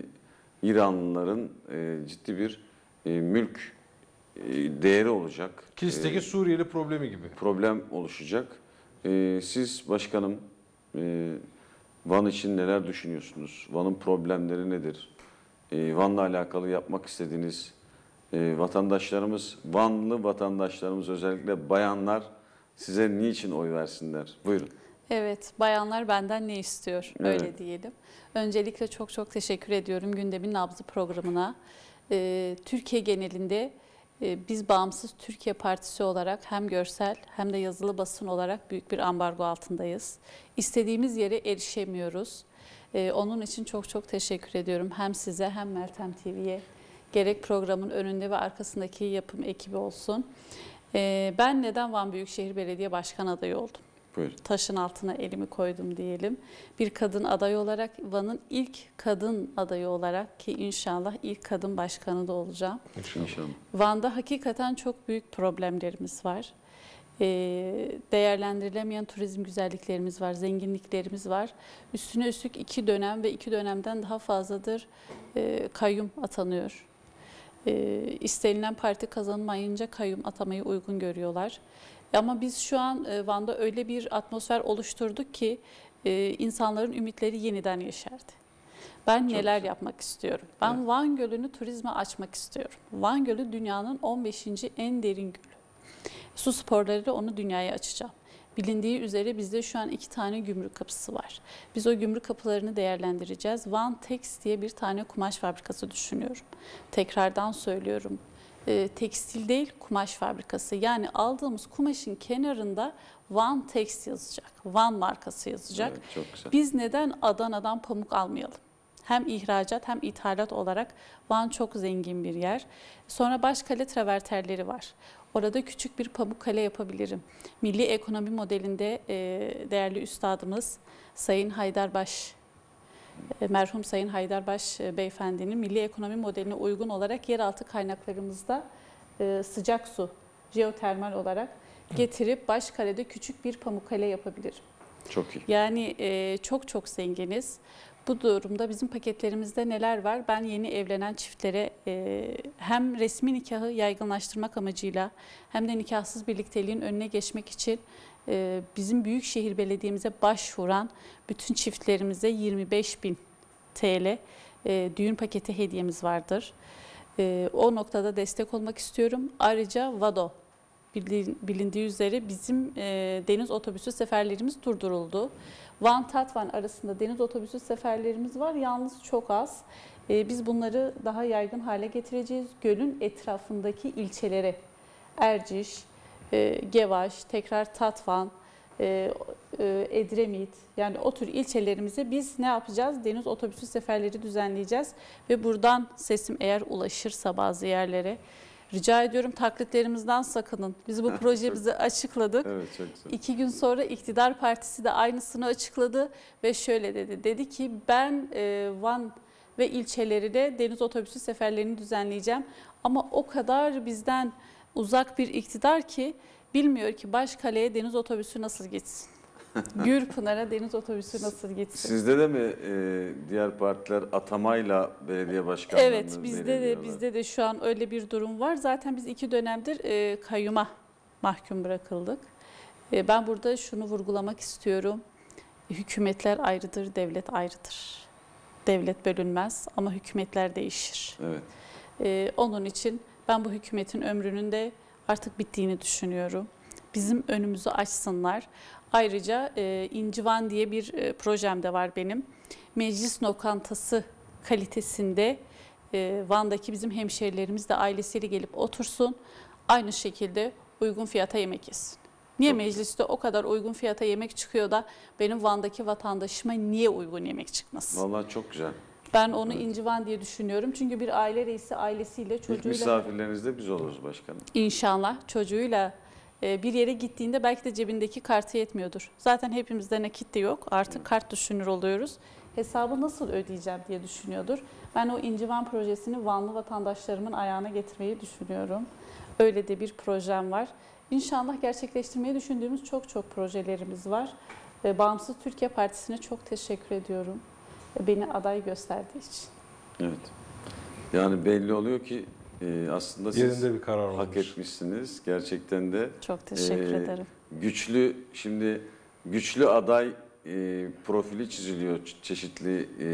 İranlıların e, ciddi bir e, mülk e, değeri olacak. Kilis'teki e, Suriyeli problemi gibi. Problem oluşacak. E, siz başkanım e, Van için neler düşünüyorsunuz? Van'ın problemleri nedir? E, Van'la alakalı yapmak istediğiniz e, vatandaşlarımız, Vanlı vatandaşlarımız özellikle bayanlar size niçin oy versinler? Buyurun. Evet, bayanlar benden ne istiyor? Öyle Evet. diyelim. Öncelikle çok çok teşekkür ediyorum Gündemin Nabzı programına. Ee, Türkiye genelinde e, biz Bağımsız Türkiye Partisi olarak hem görsel hem de yazılı basın olarak büyük bir ambargo altındayız. İstediğimiz yere erişemiyoruz. Ee, onun için çok çok teşekkür ediyorum hem size hem Meltem T V'ye. Gerek programın önünde ve arkasındaki yapım ekibi olsun. Ee, ben neden Van Büyükşehir Belediye Başkan adayı oldum? Buyurun. Taşın altına elimi koydum diyelim. Bir kadın aday olarak, Van'ın ilk kadın adayı olarak ki inşallah ilk kadın başkanı da olacağım. İnşallah. Van'da hakikaten çok büyük problemlerimiz var. Ee, değerlendirilemeyen turizm güzelliklerimiz var, zenginliklerimiz var. Üstüne üstlük iki dönem ve iki dönemden daha fazladır e, kayyum atanıyor. E, istenilen parti kazanmayınca kayyum atamayı uygun görüyorlar. Ama biz şu an Van'da öyle bir atmosfer oluşturduk ki e, insanların ümitleri yeniden yeşerdi. Ben Çok neler güzel. yapmak istiyorum? Ben evet. Van Gölü'nü turizme açmak istiyorum. Van Gölü dünyanın on beşinci en derin gölü. Su sporlarıyla onu dünyaya açacağım. Bilindiği üzere bizde şu an iki tane gümrük kapısı var. Biz o gümrük kapılarını değerlendireceğiz. Van Tex diye bir tane kumaş fabrikası düşünüyorum. Tekrardan söylüyorum. E, tekstil değil, kumaş fabrikası. Yani aldığımız kumaşın kenarında Van Tex yazacak. Van markası yazacak. Evet, çok güzel. Biz neden Adana'dan pamuk almayalım? Hem ihracat hem ithalat olarak Van çok zengin bir yer. Sonra Başkale traverterleri var. Orada küçük bir Pamukkale yapabilirim. Milli ekonomi modelinde e, değerli üstadımız Sayın Haydarbaş, e, merhum Sayın Haydarbaş e, beyefendinin milli ekonomi modeline uygun olarak yeraltı kaynaklarımızda e, sıcak su, jeotermal olarak getirip Başkale'de küçük bir Pamukkale yapabilirim. Çok iyi. Yani e, çok çok zenginiz. Bu durumda bizim paketlerimizde neler var? Ben yeni evlenen çiftlere e, hem resmi nikahı yaygınlaştırmak amacıyla hem de nikahsız birlikteliğin önüne geçmek için e, bizim Büyükşehir Belediye'mize başvuran bütün çiftlerimize yirmi beş bin T L e, düğün paketi hediyemiz vardır. E, o noktada destek olmak istiyorum. Ayrıca VADO. Bilindiği üzere bizim e, deniz otobüsü seferlerimiz durduruldu. Van Tatvan arasında deniz otobüsü seferlerimiz var. Yalnız çok az. E, biz bunları daha yaygın hale getireceğiz. Gölün etrafındaki ilçelere Erciş, e, Gevaş, tekrar Tatvan, e, e, Edremit, yani o tür ilçelerimize biz ne yapacağız? Deniz otobüsü seferleri düzenleyeceğiz ve buradan sesim eğer ulaşırsa bazı yerlere, rica ediyorum taklitlerimizden sakının. Biz bu projemizi açıkladık. Evet, çok güzel. İki gün sonra iktidar partisi de aynısını açıkladı ve şöyle dedi. Dedi ki ben e, Van ve ilçelerine deniz otobüsü seferlerini düzenleyeceğim. Ama o kadar bizden uzak bir iktidar ki bilmiyor ki Başkale'ye deniz otobüsü nasıl gitsin. Gürpınar'a deniz otobüsü nasıl gitsin. Sizde de mi e, diğer partiler atamayla belediye başkanlığını Evet, bizde de belirliyorlar? bizde de şu an öyle bir durum var. Zaten biz iki dönemdir e, kayyuma mahkum bırakıldık. E, ben burada şunu vurgulamak istiyorum. Hükümetler ayrıdır, devlet ayrıdır. Devlet bölünmez ama hükümetler değişir. Evet. E, onun için ben bu hükümetin ömrünün de artık bittiğini düşünüyorum. Bizim önümüzü açsınlar. Ayrıca e, İncivan diye bir e, projem de var benim. Meclis lokantası kalitesinde e, Van'daki bizim hemşehrilerimiz de ailesiyle gelip otursun. Aynı şekilde uygun fiyata yemek yesin. Niye mecliste o kadar uygun fiyata yemek çıkıyor da benim Van'daki vatandaşıma niye uygun yemek çıkmasın? Vallahi çok güzel. Ben onu İncivan diye düşünüyorum. Çünkü bir aile reisi ailesiyle, İlk çocuğuyla... misafirleriniz de biz oluruz başkanım. İnşallah çocuğuyla bir yere gittiğinde belki de cebindeki kartı yetmiyordur. Zaten hepimizde nakit de yok. Artık kart düşünür oluyoruz. Hesabı nasıl ödeyeceğim diye düşünüyordur. Ben o İncivan projesini Vanlı vatandaşlarımın ayağına getirmeyi düşünüyorum. Öyle de bir projem var. İnşallah gerçekleştirmeyi düşündüğümüz çok çok projelerimiz var. Bağımsız Türkiye Partisi'ne çok teşekkür ediyorum. Beni aday gösterdiği için. Evet. Yani belli oluyor ki e, aslında siz Yerinde bir karar hak olmuş. etmişsiniz. Gerçekten de çok teşekkür e, ederim. Güçlü, şimdi güçlü aday e, profili çiziliyor çeşitli e,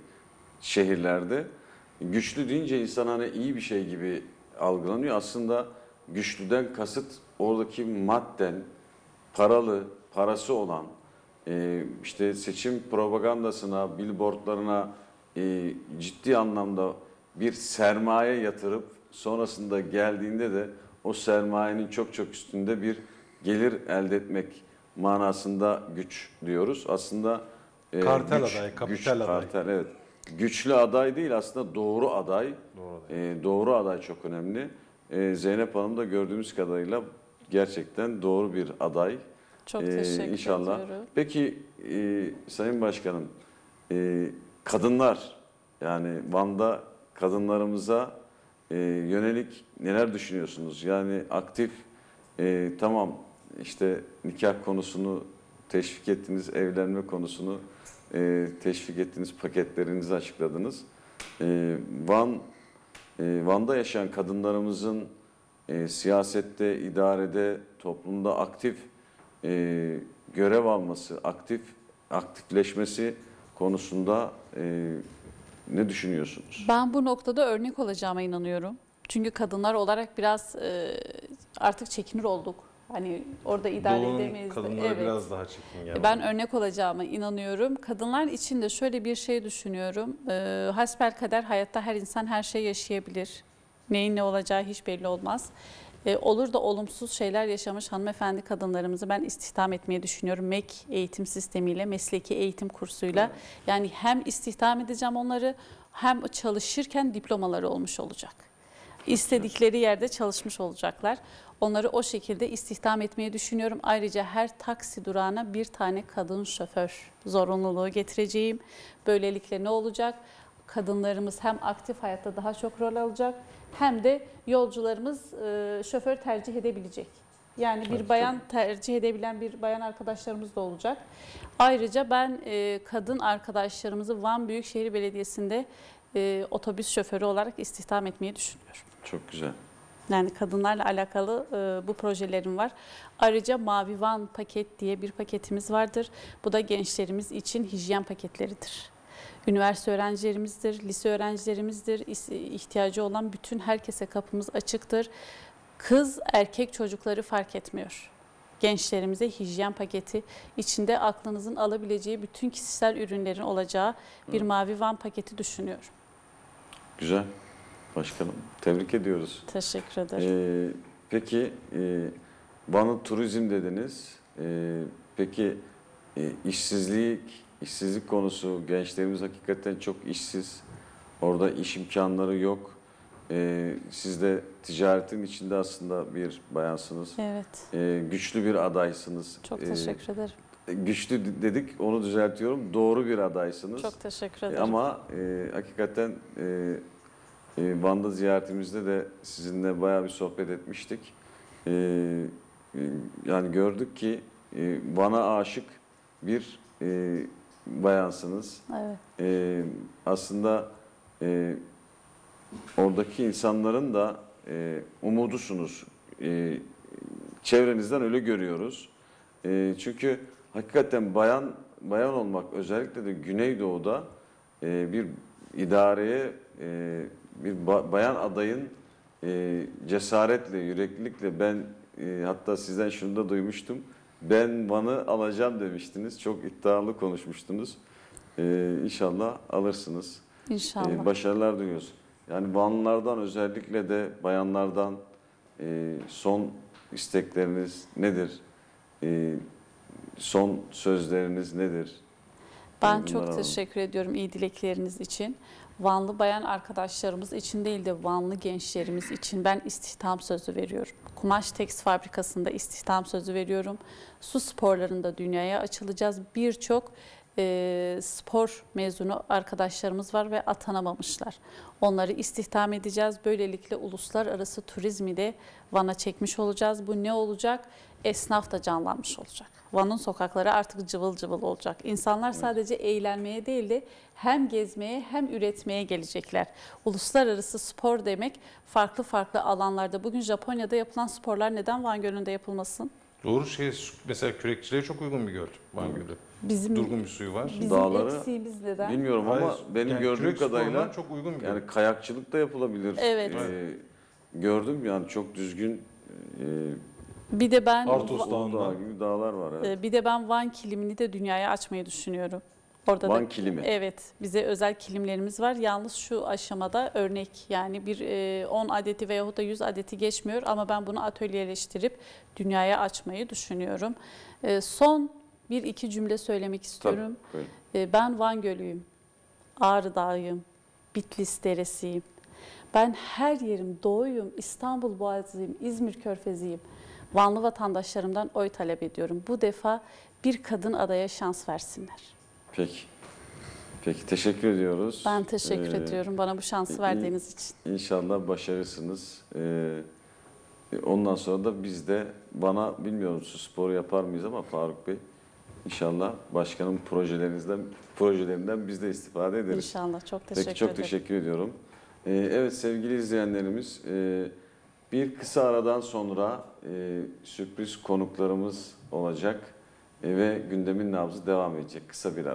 şehirlerde. Güçlü deyince insan hani iyi bir şey gibi algılanıyor. Aslında güçlüden kasıt oradaki madden, paralı, parası olan, e, işte seçim propagandasına, billboardlarına e, ciddi anlamda bir sermaye yatırıp sonrasında geldiğinde de o sermayenin çok çok üstünde bir gelir elde etmek manasında güç diyoruz. Aslında e, Kartel güç, aday, kapital güç, aday. Kartel, evet. Güçlü aday değil, aslında doğru aday. Doğru aday. E, doğru aday çok önemli. E, Zeynep Hanım da gördüğümüz kadarıyla gerçekten doğru bir aday. Çok E, teşekkür inşallah. ediyorum. Peki e, Sayın Başkanım, e, kadınlar, yani Van'da kadınlarımıza e, yönelik neler düşünüyorsunuz? Yani aktif, e, tamam işte nikah konusunu teşvik ettiniz, evlenme konusunu e, teşvik ettiniz, paketlerinizi açıkladınız. E, Van, e, Van'da yaşayan kadınlarımızın e, siyasette, idarede, toplumda aktif e, görev alması, aktif aktifleşmesi konusunda e, ne düşünüyorsunuz? Ben bu noktada örnek olacağıma inanıyorum. Çünkü kadınlar olarak biraz e, artık çekinir olduk. Hani orada idare Doğu'nun edemeyiz. de. kadınları Evet. biraz daha çekingen. Ben örnek olacağıma inanıyorum. Kadınlar için de şöyle bir şey düşünüyorum. E, hasbelkader hayatta her insan her şey yaşayabilir. Neyin ne olacağı hiç belli olmaz. E, olur da olumsuz şeyler yaşamış hanımefendi kadınlarımızı ben istihdam etmeyi düşünüyorum. M E K eğitim sistemiyle, mesleki eğitim kursuyla. Yani hem istihdam edeceğim onları hem çalışırken diplomaları olmuş olacak. İstedikleri yerde çalışmış olacaklar. Onları o şekilde istihdam etmeyi düşünüyorum. Ayrıca her taksi durağına bir tane kadın şoför zorunluluğu getireceğim. Böylelikle ne olacak? Kadınlarımız hem aktif hayatta daha çok rol alacak hem de yolcularımız e, şoför tercih edebilecek. Yani bir Evet, bayan tercih edebilen bir bayan arkadaşlarımız da olacak. Ayrıca ben e, kadın arkadaşlarımızı Van Büyükşehir Belediyesi'nde e, otobüs şoförü olarak istihdam etmeyi düşünüyorum. Çok güzel. Yani kadınlarla alakalı e, bu projelerim var. Ayrıca Mavi Van paket diye bir paketimiz vardır. Bu da gençlerimiz için hijyen paketleridir. Üniversite öğrencilerimizdir, lise öğrencilerimizdir. İhtiyacı olan bütün herkese kapımız açıktır. Kız, erkek çocukları fark etmiyor. Gençlerimize hijyen paketi, içinde aklınızın alabileceği bütün kişisel ürünlerin olacağı bir Mavi Van paketi düşünüyorum. Güzel. Başkanım, tebrik ediyoruz. Teşekkür ederim. Ee, peki, e, Van'ı turizm dediniz. Ee, Peki e, işsizlik, işsizlik konusu, gençlerimiz hakikaten çok işsiz. Orada iş imkanları yok. E, siz de ticaretin içinde aslında bir bayansınız. Evet. E, güçlü bir adaysınız. Çok E, teşekkür ederim. Güçlü dedik, onu düzeltiyorum. Doğru bir adaysınız. Çok teşekkür E, ederim. Ama e, hakikaten e, e, Van'da ziyaretimizde de sizinle bayağı bir sohbet etmiştik. E, e, yani gördük ki e, Van'a aşık bir e, bayansınız. Evet. E, aslında e, oradaki insanların da e, umudusunuz. E, çevrenizden öyle görüyoruz. E, çünkü hakikaten bayan bayan olmak, özellikle de Güneydoğu'da e, bir idareye e, bir ba- bayan adayın e, cesaretle, yüreklilikle, ben e, hatta sizden şunu da duymuştum. Ben Van'ı alacağım demiştiniz. Çok iddialı konuşmuştunuz. E, İnşallah alırsınız. İnşallah. E, başarılar diliyoruz. Yani Vanlılardan, özellikle de bayanlardan e, son istekleriniz nedir? E, son sözleriniz nedir? Ben Bunları çok alalım. teşekkür ediyorum iyi dilekleriniz için. Vanlı bayan arkadaşlarımız için değil de Vanlı gençlerimiz için ben istihdam sözü veriyorum. Kumaş tekstil fabrikasında istihdam sözü veriyorum. Su sporlarında dünyaya açılacağız. Birçok e, spor mezunu arkadaşlarımız var ve atanamamışlar. Onları istihdam edeceğiz. Böylelikle uluslararası turizmi de Van'a çekmiş olacağız. Bu ne olacak? Esnaf da canlanmış olacak. Van'ın sokakları artık cıvıl cıvıl olacak. İnsanlar sadece eğlenmeye değil de hem gezmeye hem üretmeye gelecekler. Uluslararası spor demek farklı farklı alanlarda. Bugün Japonya'da yapılan sporlar neden Van Gölü'nde yapılmasın? Doğru şey, mesela kürekçiliğe çok uygun bir göl Van Gölü. Bizim- Durgun bir suyu var. Bizim Dağları eksiğimiz neden? bilmiyorum ama Hayır, benim yani gördüğüm kürek kadarıyla sporuna çok uygun bir yani göl. kayakçılık da yapılabilir. Evet. E, gördüm yani çok düzgün e, Bir de ben Artos Va- Dağı'nda. dağ gibi dağlar var. Evet. Ee, Bir de ben Van kilimini de dünyaya açmayı düşünüyorum. Orada Van da, kilimi. Evet, bize özel kilimlerimiz var. Yalnız şu aşamada örnek, yani bir e, on adeti veyahut da yüz adeti geçmiyor ama ben bunu atölyeleştirip dünyaya açmayı düşünüyorum. E, son bir iki cümle söylemek istiyorum. buyurun. E, ben Van Gölü'yüm, Ağrı Dağı'yım, Bitlis Deresi'yim. Ben her yerim, Doğu'yum, İstanbul Boğazı'yım, İzmir Körfezi'yim. Vanlı vatandaşlarımdan oy talep ediyorum. Bu defa bir kadın adaya şans versinler. Peki. Peki teşekkür ediyoruz. Ben teşekkür Ee, ediyorum bana bu şansı in- verdiğiniz için. İnşallah başarırsınız. Ee, ondan sonra da biz de, bana bilmiyorum su sporu yapar mıyız ama Faruk Bey, İnşallah başkanın projelerinizden projelerinden biz de istifade ederiz. İnşallah. Çok teşekkür Peki çok ederim. teşekkür ediyorum. Ee, evet sevgili izleyenlerimiz, e, bir kısa aradan sonra e, sürpriz konuklarımız olacak e, ve gündemin nabzı devam edecek. Kısa bir ara.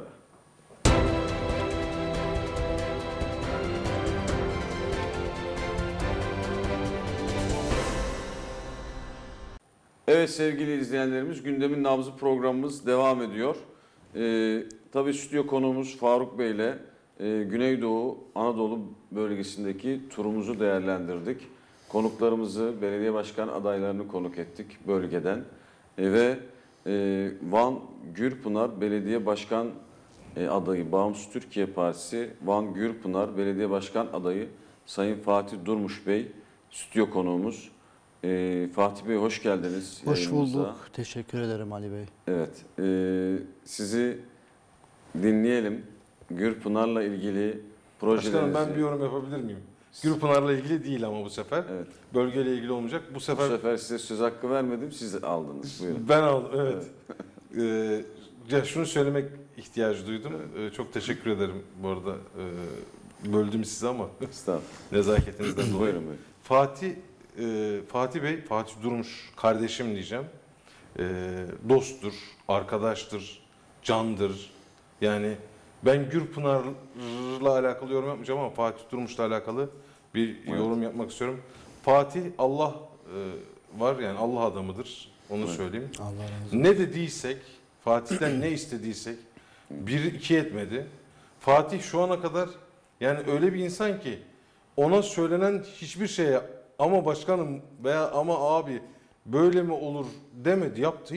Evet sevgili izleyenlerimiz, Gündemin Nabzı programımız devam ediyor. Ee, tabii stüdyo konuğumuz Faruk Bey ile e, Güneydoğu Anadolu bölgesindeki turumuzu değerlendirdik. Konuklarımızı, belediye başkan adaylarını konuk ettik bölgeden. E, ve e, Van Gürpınar Belediye Başkan e, adayı, Bağımsız Türkiye Partisi Van Gürpınar Belediye Başkan adayı Sayın Fatih Durmuş Bey stüdyo konuğumuz. Ee, Fatih Bey hoş geldiniz. Hoş yayınımıza. bulduk. Teşekkür ederim Ali Bey. Evet. E, sizi dinleyelim. Gürpınar'la ilgili projelerinizi. Başkanım ben bir yorum yapabilir miyim? Gürpınar'la ilgili değil ama bu sefer. Evet. Bölgeyle ilgili olmayacak. Bu sefer, Bu sefer size söz hakkı vermedim. Siz aldınız. Buyurun. ben aldım. Evet. ee, ya şunu söylemek ihtiyacı duydum. Ee, çok teşekkür ederim bu arada. Ee, böldüm sizi ama. Nezaketinizden dolayı. Buyurun buyurun. Fatih e, Fatih Bey, Fatih Durmuş kardeşim diyeceğim. E, dosttur, arkadaştır, candır. Yani ben Gürpınar'la alakalı yorum yapmayacağım ama Fatih Durmuş'la alakalı bir Evet. yorum yapmak istiyorum. Fatih Allah e, var, yani Allah adamıdır. Onu Evet. söyleyeyim. Allah razı olsun. Ne dediysek, Fatih'ten ne istediysek bir iki etmedi. Fatih şu ana kadar yani öyle bir insan ki ona söylenen hiçbir şeye ama başkanım veya ama abi böyle mi olur demedi, yaptı. Hiç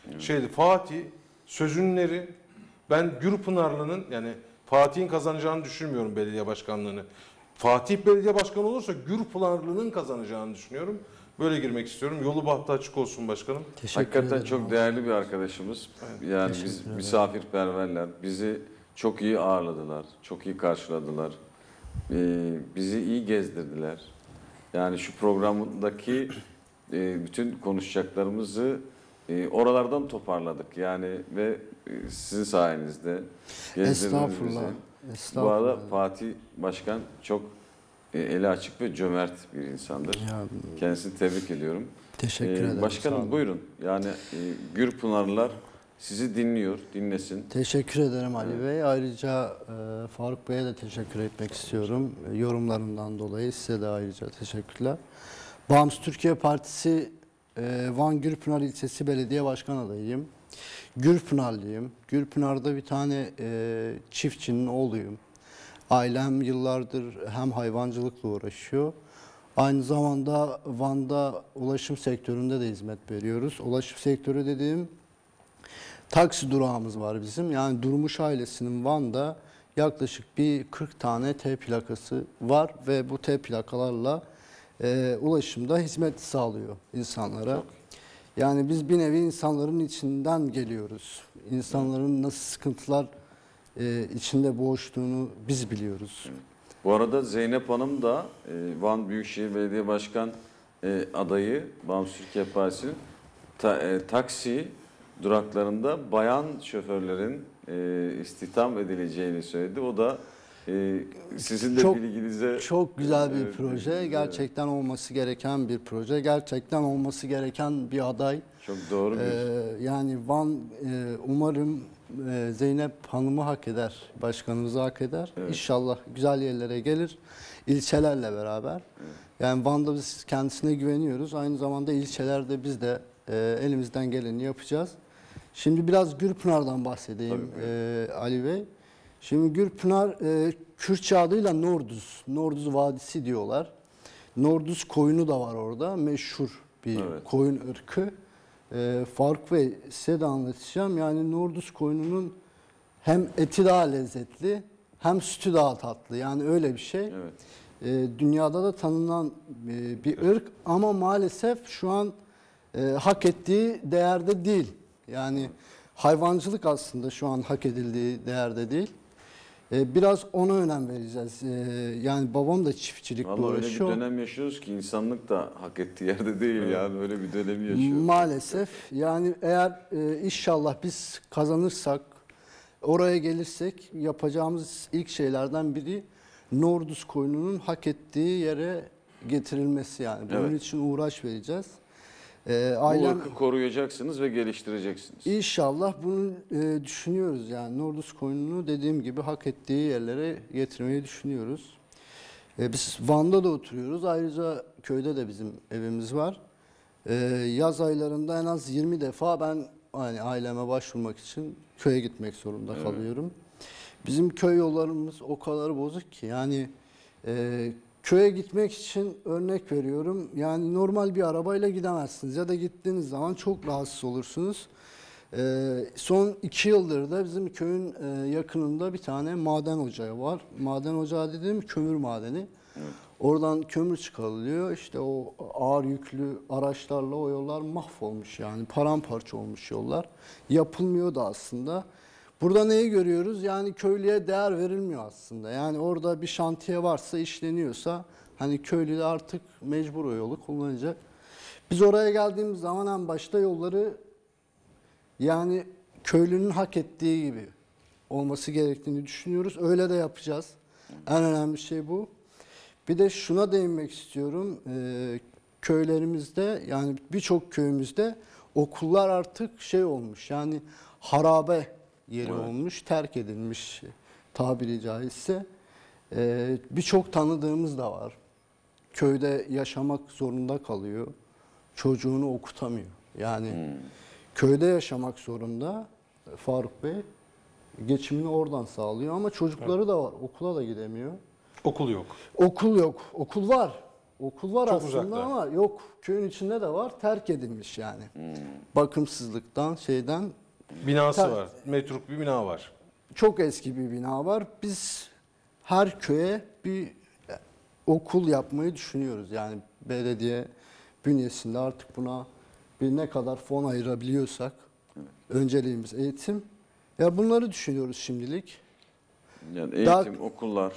Şeydi Fatih sözünleri, ben Gürpınarlı'nın, yani Fatih'in kazanacağını düşünmüyorum belediye başkanlığını. Fatih belediye başkanı olursa Gürpınarlı'nın kazanacağını düşünüyorum. Böyle girmek istiyorum. Yolu bahtı açık olsun başkanım. Hakikaten çok değerli bir arkadaşımız. Yani biz misafirperverler. Bizi çok iyi ağırladılar. Çok iyi karşıladılar. Ee, bizi iyi gezdirdiler. Yani şu programdaki e, bütün konuşacaklarımızı e, oralardan toparladık. Yani ve e, sizin sayenizde gezdirdiniz bizi. Estağfurullah. Bu Estağfurullah. arada Fatih Başkan çok e, eli açık ve cömert bir insandır. Ya, Kendisini tebrik ediyorum. Teşekkür Ee, ederim, sağ Başkanım olun. buyurun. Yani e, Gürpınarlılar sizi dinliyor, dinlesin. Teşekkür ederim Ali Bey. Ayrıca e, Faruk Bey'e de teşekkür etmek istiyorum. E, yorumlarından dolayı size de ayrıca teşekkürler. Bağımsız Türkiye Partisi e, Van Gürpınar İlçesi Belediye Başkan adayıyım. Gürpınarlıyım. Gürpınar'da bir tane e, çiftçinin oğluyum. Ailem yıllardır hem hayvancılıkla uğraşıyor. Aynı zamanda Van'da ulaşım sektöründe de hizmet veriyoruz. Ulaşım sektörü dediğim taksi durağımız var bizim. Yani Durmuş ailesinin Van'da yaklaşık bir kırk tane T plakası var ve bu T plakalarla e, ulaşımda hizmet sağlıyor insanlara. Çok. Yani biz bir nevi insanların içinden geliyoruz. İnsanların nasıl sıkıntılar e, içinde boğuştuğunu biz biliyoruz. Bu arada Zeynep Hanım da e, Van Büyükşehir Belediye Başkan e, adayı Bağımsız Türkiye Partisi'nin ta, e, taksi duraklarında bayan şoförlerin e, istihdam edileceğini söyledi. O da e, sizin de çok, bilginize... Çok güzel bir e, proje. Gerçekten olması gereken bir proje. Gerçekten olması gereken bir aday. Çok doğru bir... Ee, yani Van e, umarım e, Zeynep Hanım'ı hak eder. Başkanımızı hak eder. Evet. İnşallah güzel yerlere gelir. İlçelerle beraber. Evet. Yani Van'da biz kendisine güveniyoruz. Aynı zamanda ilçelerde biz de e, elimizden geleni yapacağız. Şimdi biraz Gürpınar'dan bahsedeyim e, Ali Bey. Şimdi Gürpınar e, Kürtçe adıyla Norduz. Norduz Vadisi diyorlar. Norduz koyunu da var orada. Meşhur bir evet. koyun ırkı. E, Faruk Bey size de anlatacağım. Yani Norduz koyununun hem eti daha lezzetli hem sütü daha tatlı. Yani öyle bir şey. Evet. E, dünyada da tanınan e, bir ırk ama maalesef şu an e, hak ettiği değerde değil. Yani hayvancılık aslında şu an hak edildiği değerde değil. Ee, biraz ona önem vereceğiz. Ee, yani babam da çiftçilikle Vallahi uğraşıyor. öyle bir dönem yaşıyoruz ki insanlık da hak ettiği yerde değil evet. Yani öyle bir dönemi yaşıyoruz. Maalesef yani eğer e, inşallah biz kazanırsak, oraya gelirsek yapacağımız ilk şeylerden biri Norduz koyununun hak ettiği yere getirilmesi yani. Bunun evet. için uğraş vereceğiz. Ee, ailem, Bu ırkı koruyacaksınız ve geliştireceksiniz. İnşallah bunu e, düşünüyoruz yani Norduz koyununu dediğim gibi hak ettiği yerlere getirmeyi düşünüyoruz. E, biz Van'da da oturuyoruz. Ayrıca köyde de bizim evimiz var. E, yaz aylarında en az yirmi defa ben hani aileme başvurmak için köye gitmek zorunda evet. kalıyorum. Bizim köy yollarımız o kadar bozuk ki yani e, köye gitmek için örnek veriyorum. Yani normal bir arabayla gidemezsiniz ya da gittiğiniz zaman çok rahatsız olursunuz. Ee, son iki yıldır da bizim köyün e, yakınında bir tane maden ocağı var. Maden ocağı dediğim kömür madeni. Evet. Oradan kömür çıkarılıyor. İşte o ağır yüklü araçlarla o yollar mahvolmuş yani paramparça olmuş yollar. Yapılmıyor da aslında. Burada neyi görüyoruz? Yani köylüye değer verilmiyor aslında. Yani orada bir şantiye varsa, işleniyorsa hani köylü de artık mecbur o yolu kullanacak. Biz oraya geldiğimiz zaman en başta yolları yani köylünün hak ettiği gibi olması gerektiğini düşünüyoruz. Öyle de yapacağız. En önemli şey bu. Bir de şuna değinmek istiyorum. Ee, köylerimizde yani birçok köyümüzde okullar artık şey olmuş. Yani harabe yeri evet. olmuş, terk edilmiş tabiri caizse. Ee, Birçok tanıdığımız da var. Köyde yaşamak zorunda kalıyor. Çocuğunu okutamıyor. Yani hmm. köyde yaşamak zorunda Faruk Bey. Geçimini oradan sağlıyor ama çocukları evet. da var. Okula da gidemiyor. Okul yok. Okul yok. Okul var. Okul var Çok aslında uzakta. ama yok. Köyün içinde de var. Terk edilmiş yani. Bakımsızlıktan, şeyden. Binası Ter- var. Metruk bir bina var. Çok eski bir bina var. Biz her köye bir okul yapmayı düşünüyoruz. Yani belediye bünyesinde artık buna bir ne kadar fon ayırabiliyorsak. Önceliğimiz eğitim. Ya bunları düşünüyoruz şimdilik. Yani eğitim, Daha- okullar.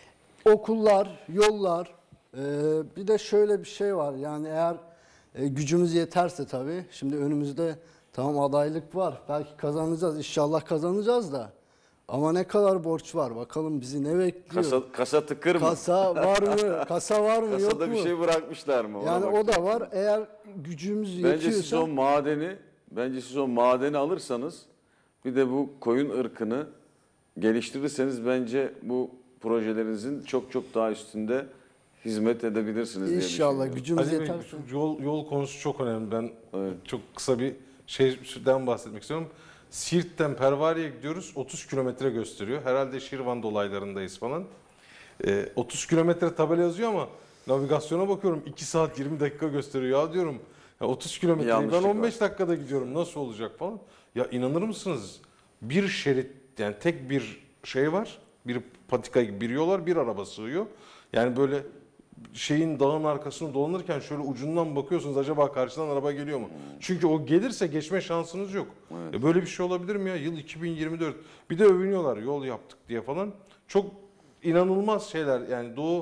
Okullar, yollar. Ee, bir de şöyle bir şey var. Yani eğer e, gücümüz yeterse tabii. Şimdi önümüzde tamam adaylık var. Belki kazanacağız. İnşallah kazanacağız da. Ama ne kadar borç var? Bakalım bizi ne bekliyor? Kasa, kasa tıkır mı? Kasa var mı? Kasa var mı? Yok mu? Kasada bir şey bırakmışlar mı? Ona Yani o bakacağız. da var. Eğer gücümüz Bence yetiyorsa... siz o madeni, bence siz o madeni alırsanız, bir de bu koyun ırkını geliştirirseniz bence bu projelerinizin çok çok daha üstünde hizmet edebilirsiniz diye İnşallah düşünüyorum. gücümüz Ali Bey, yeterse. şu yol, yol konusu çok önemli. Ben çok kısa bir şeyden bahsetmek istiyorum. Siirt'ten Pervari'ye gidiyoruz. otuz kilometre gösteriyor. Herhalde Şirvan dolaylarındayız falan. Ee, otuz kilometre tabela yazıyor ama navigasyona bakıyorum iki saat yirmi dakika gösteriyor. Ya diyorum ya otuz kilometreyi ben Yanlışlık on beş dakikada gidiyorum. Nasıl olacak falan. Ya inanır mısınız? Bir şerit, yani tek bir şey var. Bir patika gibi bir yol var. Bir araba sığıyor. Yani böyle şeyin dağın arkasını dolanırken şöyle ucundan bakıyorsunuz, acaba karşıdan araba geliyor mu? Çünkü o gelirse geçme şansınız yok. Evet. E böyle bir şey olabilir mi ya? Yıl iki bin yirmi dört. Bir de övünüyorlar yol yaptık diye falan. Çok inanılmaz şeyler. Yani Doğu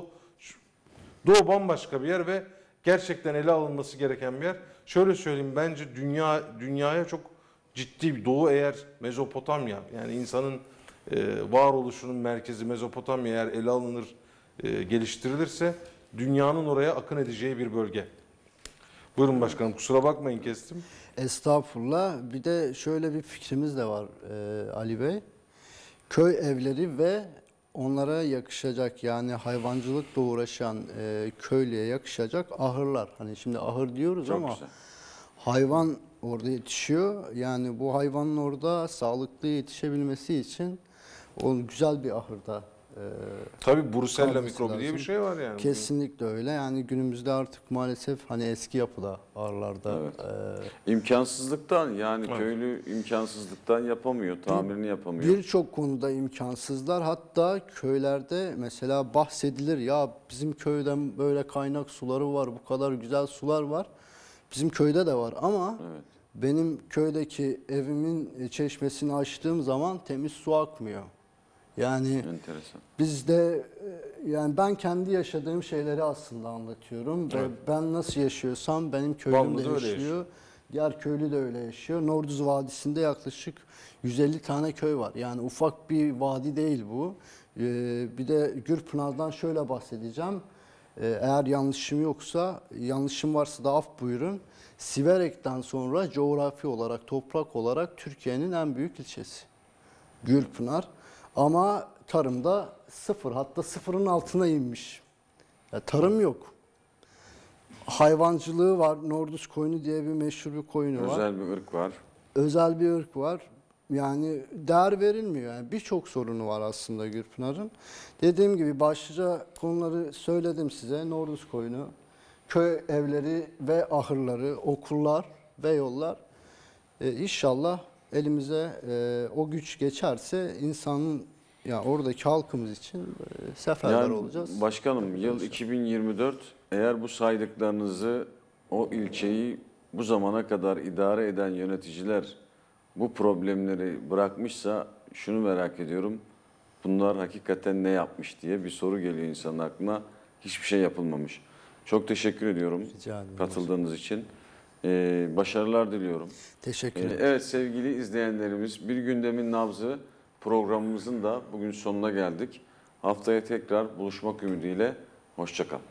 Doğu bambaşka bir yer ve gerçekten ele alınması gereken bir yer. Şöyle söyleyeyim, bence dünya dünyaya çok ciddi bir Doğu, eğer Mezopotamya, yani insanın e, varoluşunun merkezi Mezopotamya eğer ele alınır, e, geliştirilirse dünyanın oraya akın edeceği bir bölge. Buyurun başkanım, kusura bakmayın kestim. Estağfurullah. Bir de şöyle bir fikrimiz de var e, Ali Bey. Köy evleri ve onlara yakışacak, yani hayvancılıkla uğraşan e, köylüye yakışacak ahırlar. Hani şimdi ahır diyoruz Çok ama güzel. hayvan orada yetişiyor. Yani bu hayvanın orada sağlıklı yetişebilmesi için o güzel bir ahırda e, Tabii Brusella kalması mikrobu diye lazım. bir şey var yani. Kesinlikle öyle. Yani günümüzde artık maalesef hani eski yapıda ahırlarda Evet. e, İmkansızlıktan, yani Evet. köylü imkansızlıktan yapamıyor, tamirini yapamıyor. birçok konuda imkansızlar. Hatta köylerde mesela bahsedilir, ya bizim köyden böyle kaynak suları var, bu kadar güzel sular var. Bizim köyde de var ama Evet. benim köydeki evimin çeşmesini açtığım zaman temiz su akmıyor. Yani Enteresan. bizde e, yani ben kendi yaşadığım şeyleri aslında anlatıyorum ve Evet. ben nasıl yaşıyorsam benim köylüm Vanlı de da öyle yaşıyor. yaşıyor. Diğer köylü de öyle yaşıyor. Norduz Vadisi'nde yaklaşık yüz elli tane köy var. Yani ufak bir vadi değil bu. Ee, bir de Gürpınar'dan şöyle bahsedeceğim. Ee, eğer yanlışım yoksa, yanlışım varsa da af buyurun. Siverek'ten sonra coğrafi olarak, toprak olarak Türkiye'nin en büyük ilçesi. Gürpınar. Ama tarımda sıfır, hatta sıfırın altına inmiş. Ya, tarım yok. Hayvancılığı var. Norduz koyunu diye bir meşhur bir koyunu var. Özel bir ırk var. Özel bir ırk var. Yani değer verilmiyor. Yani birçok sorunu var aslında Gürpınar'ın. Dediğim gibi başlıca konuları söyledim size. Norduz koyunu, köy evleri ve ahırları, okullar ve yollar. Ee, İnşallah elimize e, o güç geçerse insanın, ya oradaki halkımız için e, seferber Yani olacağız. başkanım, yıl iki bin yirmi dört, eğer bu saydıklarınızı, o ilçeyi bu zamana kadar idare eden yöneticiler bu problemleri bırakmışsa, şunu merak ediyorum. Bunlar hakikaten ne yapmış diye bir soru geliyor insanın aklına. Hiçbir şey yapılmamış. Çok teşekkür ediyorum katıldığınız için. Ee, başarılar diliyorum. Teşekkür Ee, ederim. evet sevgili izleyenlerimiz, Bir Gündemin Nabzı programımızın da bugün sonuna geldik. Haftaya tekrar buluşmak ümidiyle. Hoşça kal.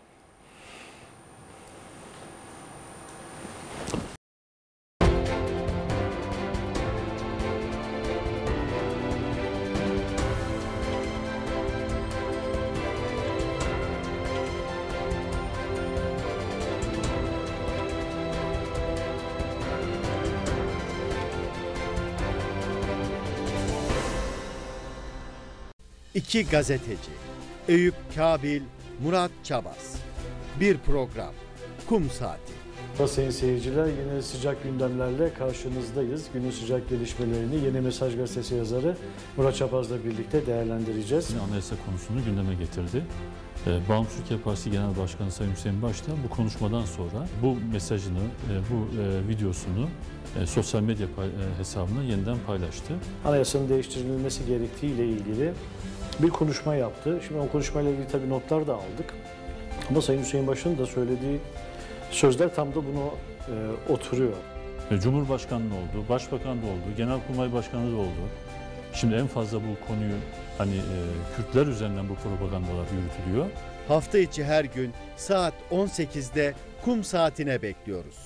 İki gazeteci, Eyüp Kabil, Murat Çabas. bir program. Kum Saati. Sayın seyirciler, yine sıcak gündemlerle karşınızdayız. Günün sıcak gelişmelerini Yeni Mesaj Gazetesi yazarı Murat Çapaz'la birlikte değerlendireceğiz. Anayasa konusunu gündeme getirdi. Bağımsız Türkiye Partisi Genel Başkanı Sayın Hüseyin Başta bu konuşmadan sonra bu mesajını, bu videosunu sosyal medya hesabına yeniden paylaştı. Anayasanın değiştirilmesi gerektiği ile ilgili bir konuşma yaptı. Şimdi o konuşmayla ilgili tabii notlar da aldık. Ama Sayın Hüseyin Baş'ın da söylediği sözler tam da bunu e, oturuyor. Cumhurbaşkanı oldu, Başbakan da oldu, Genelkurmay Başkanı da oldu. Şimdi en fazla bu konuyu hani e, Kürtler üzerinden bu propagandalar yürütülüyor. Hafta içi her gün saat on sekizde Kum Saati'ne bekliyoruz.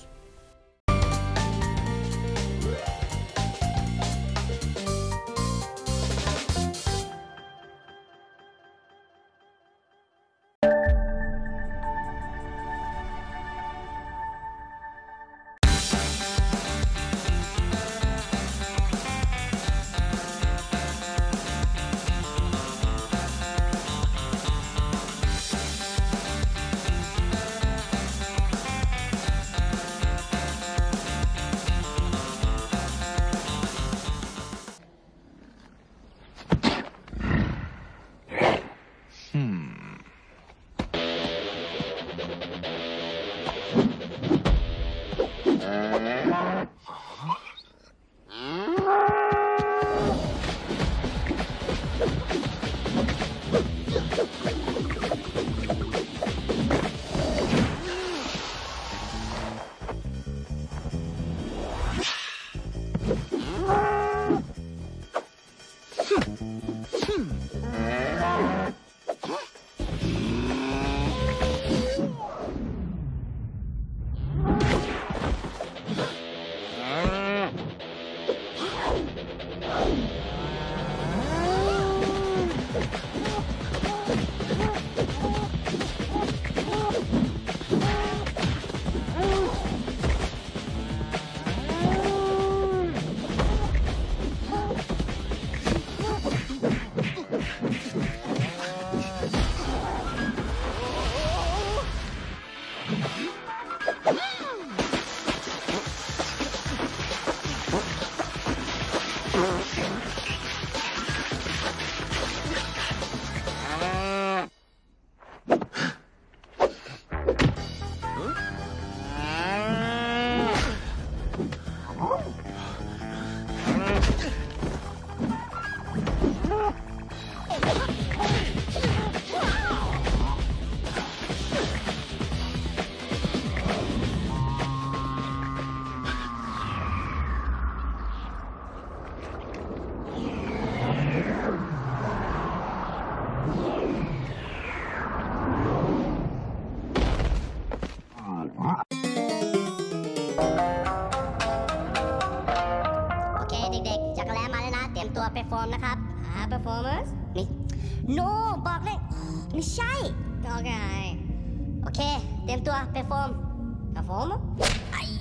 performance นี่ no บอกเลยไม่ใช่โอเคโอเคเตรียมตัว perform perform ไอ้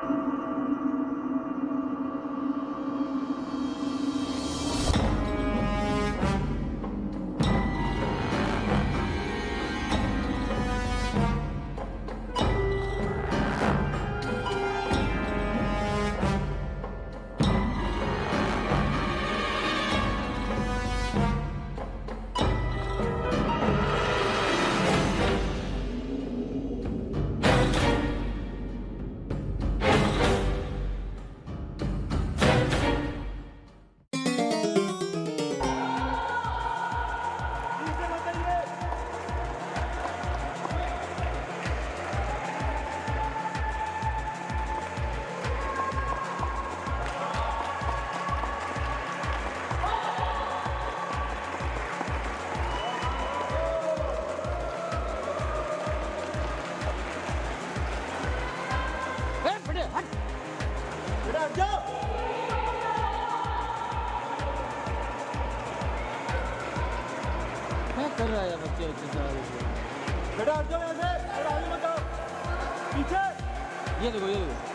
कर रहा है बच्चे बच्चे सारे बेटा हट जाओ ऐसे और आगे बताओ पीछे ये देखो ये देखो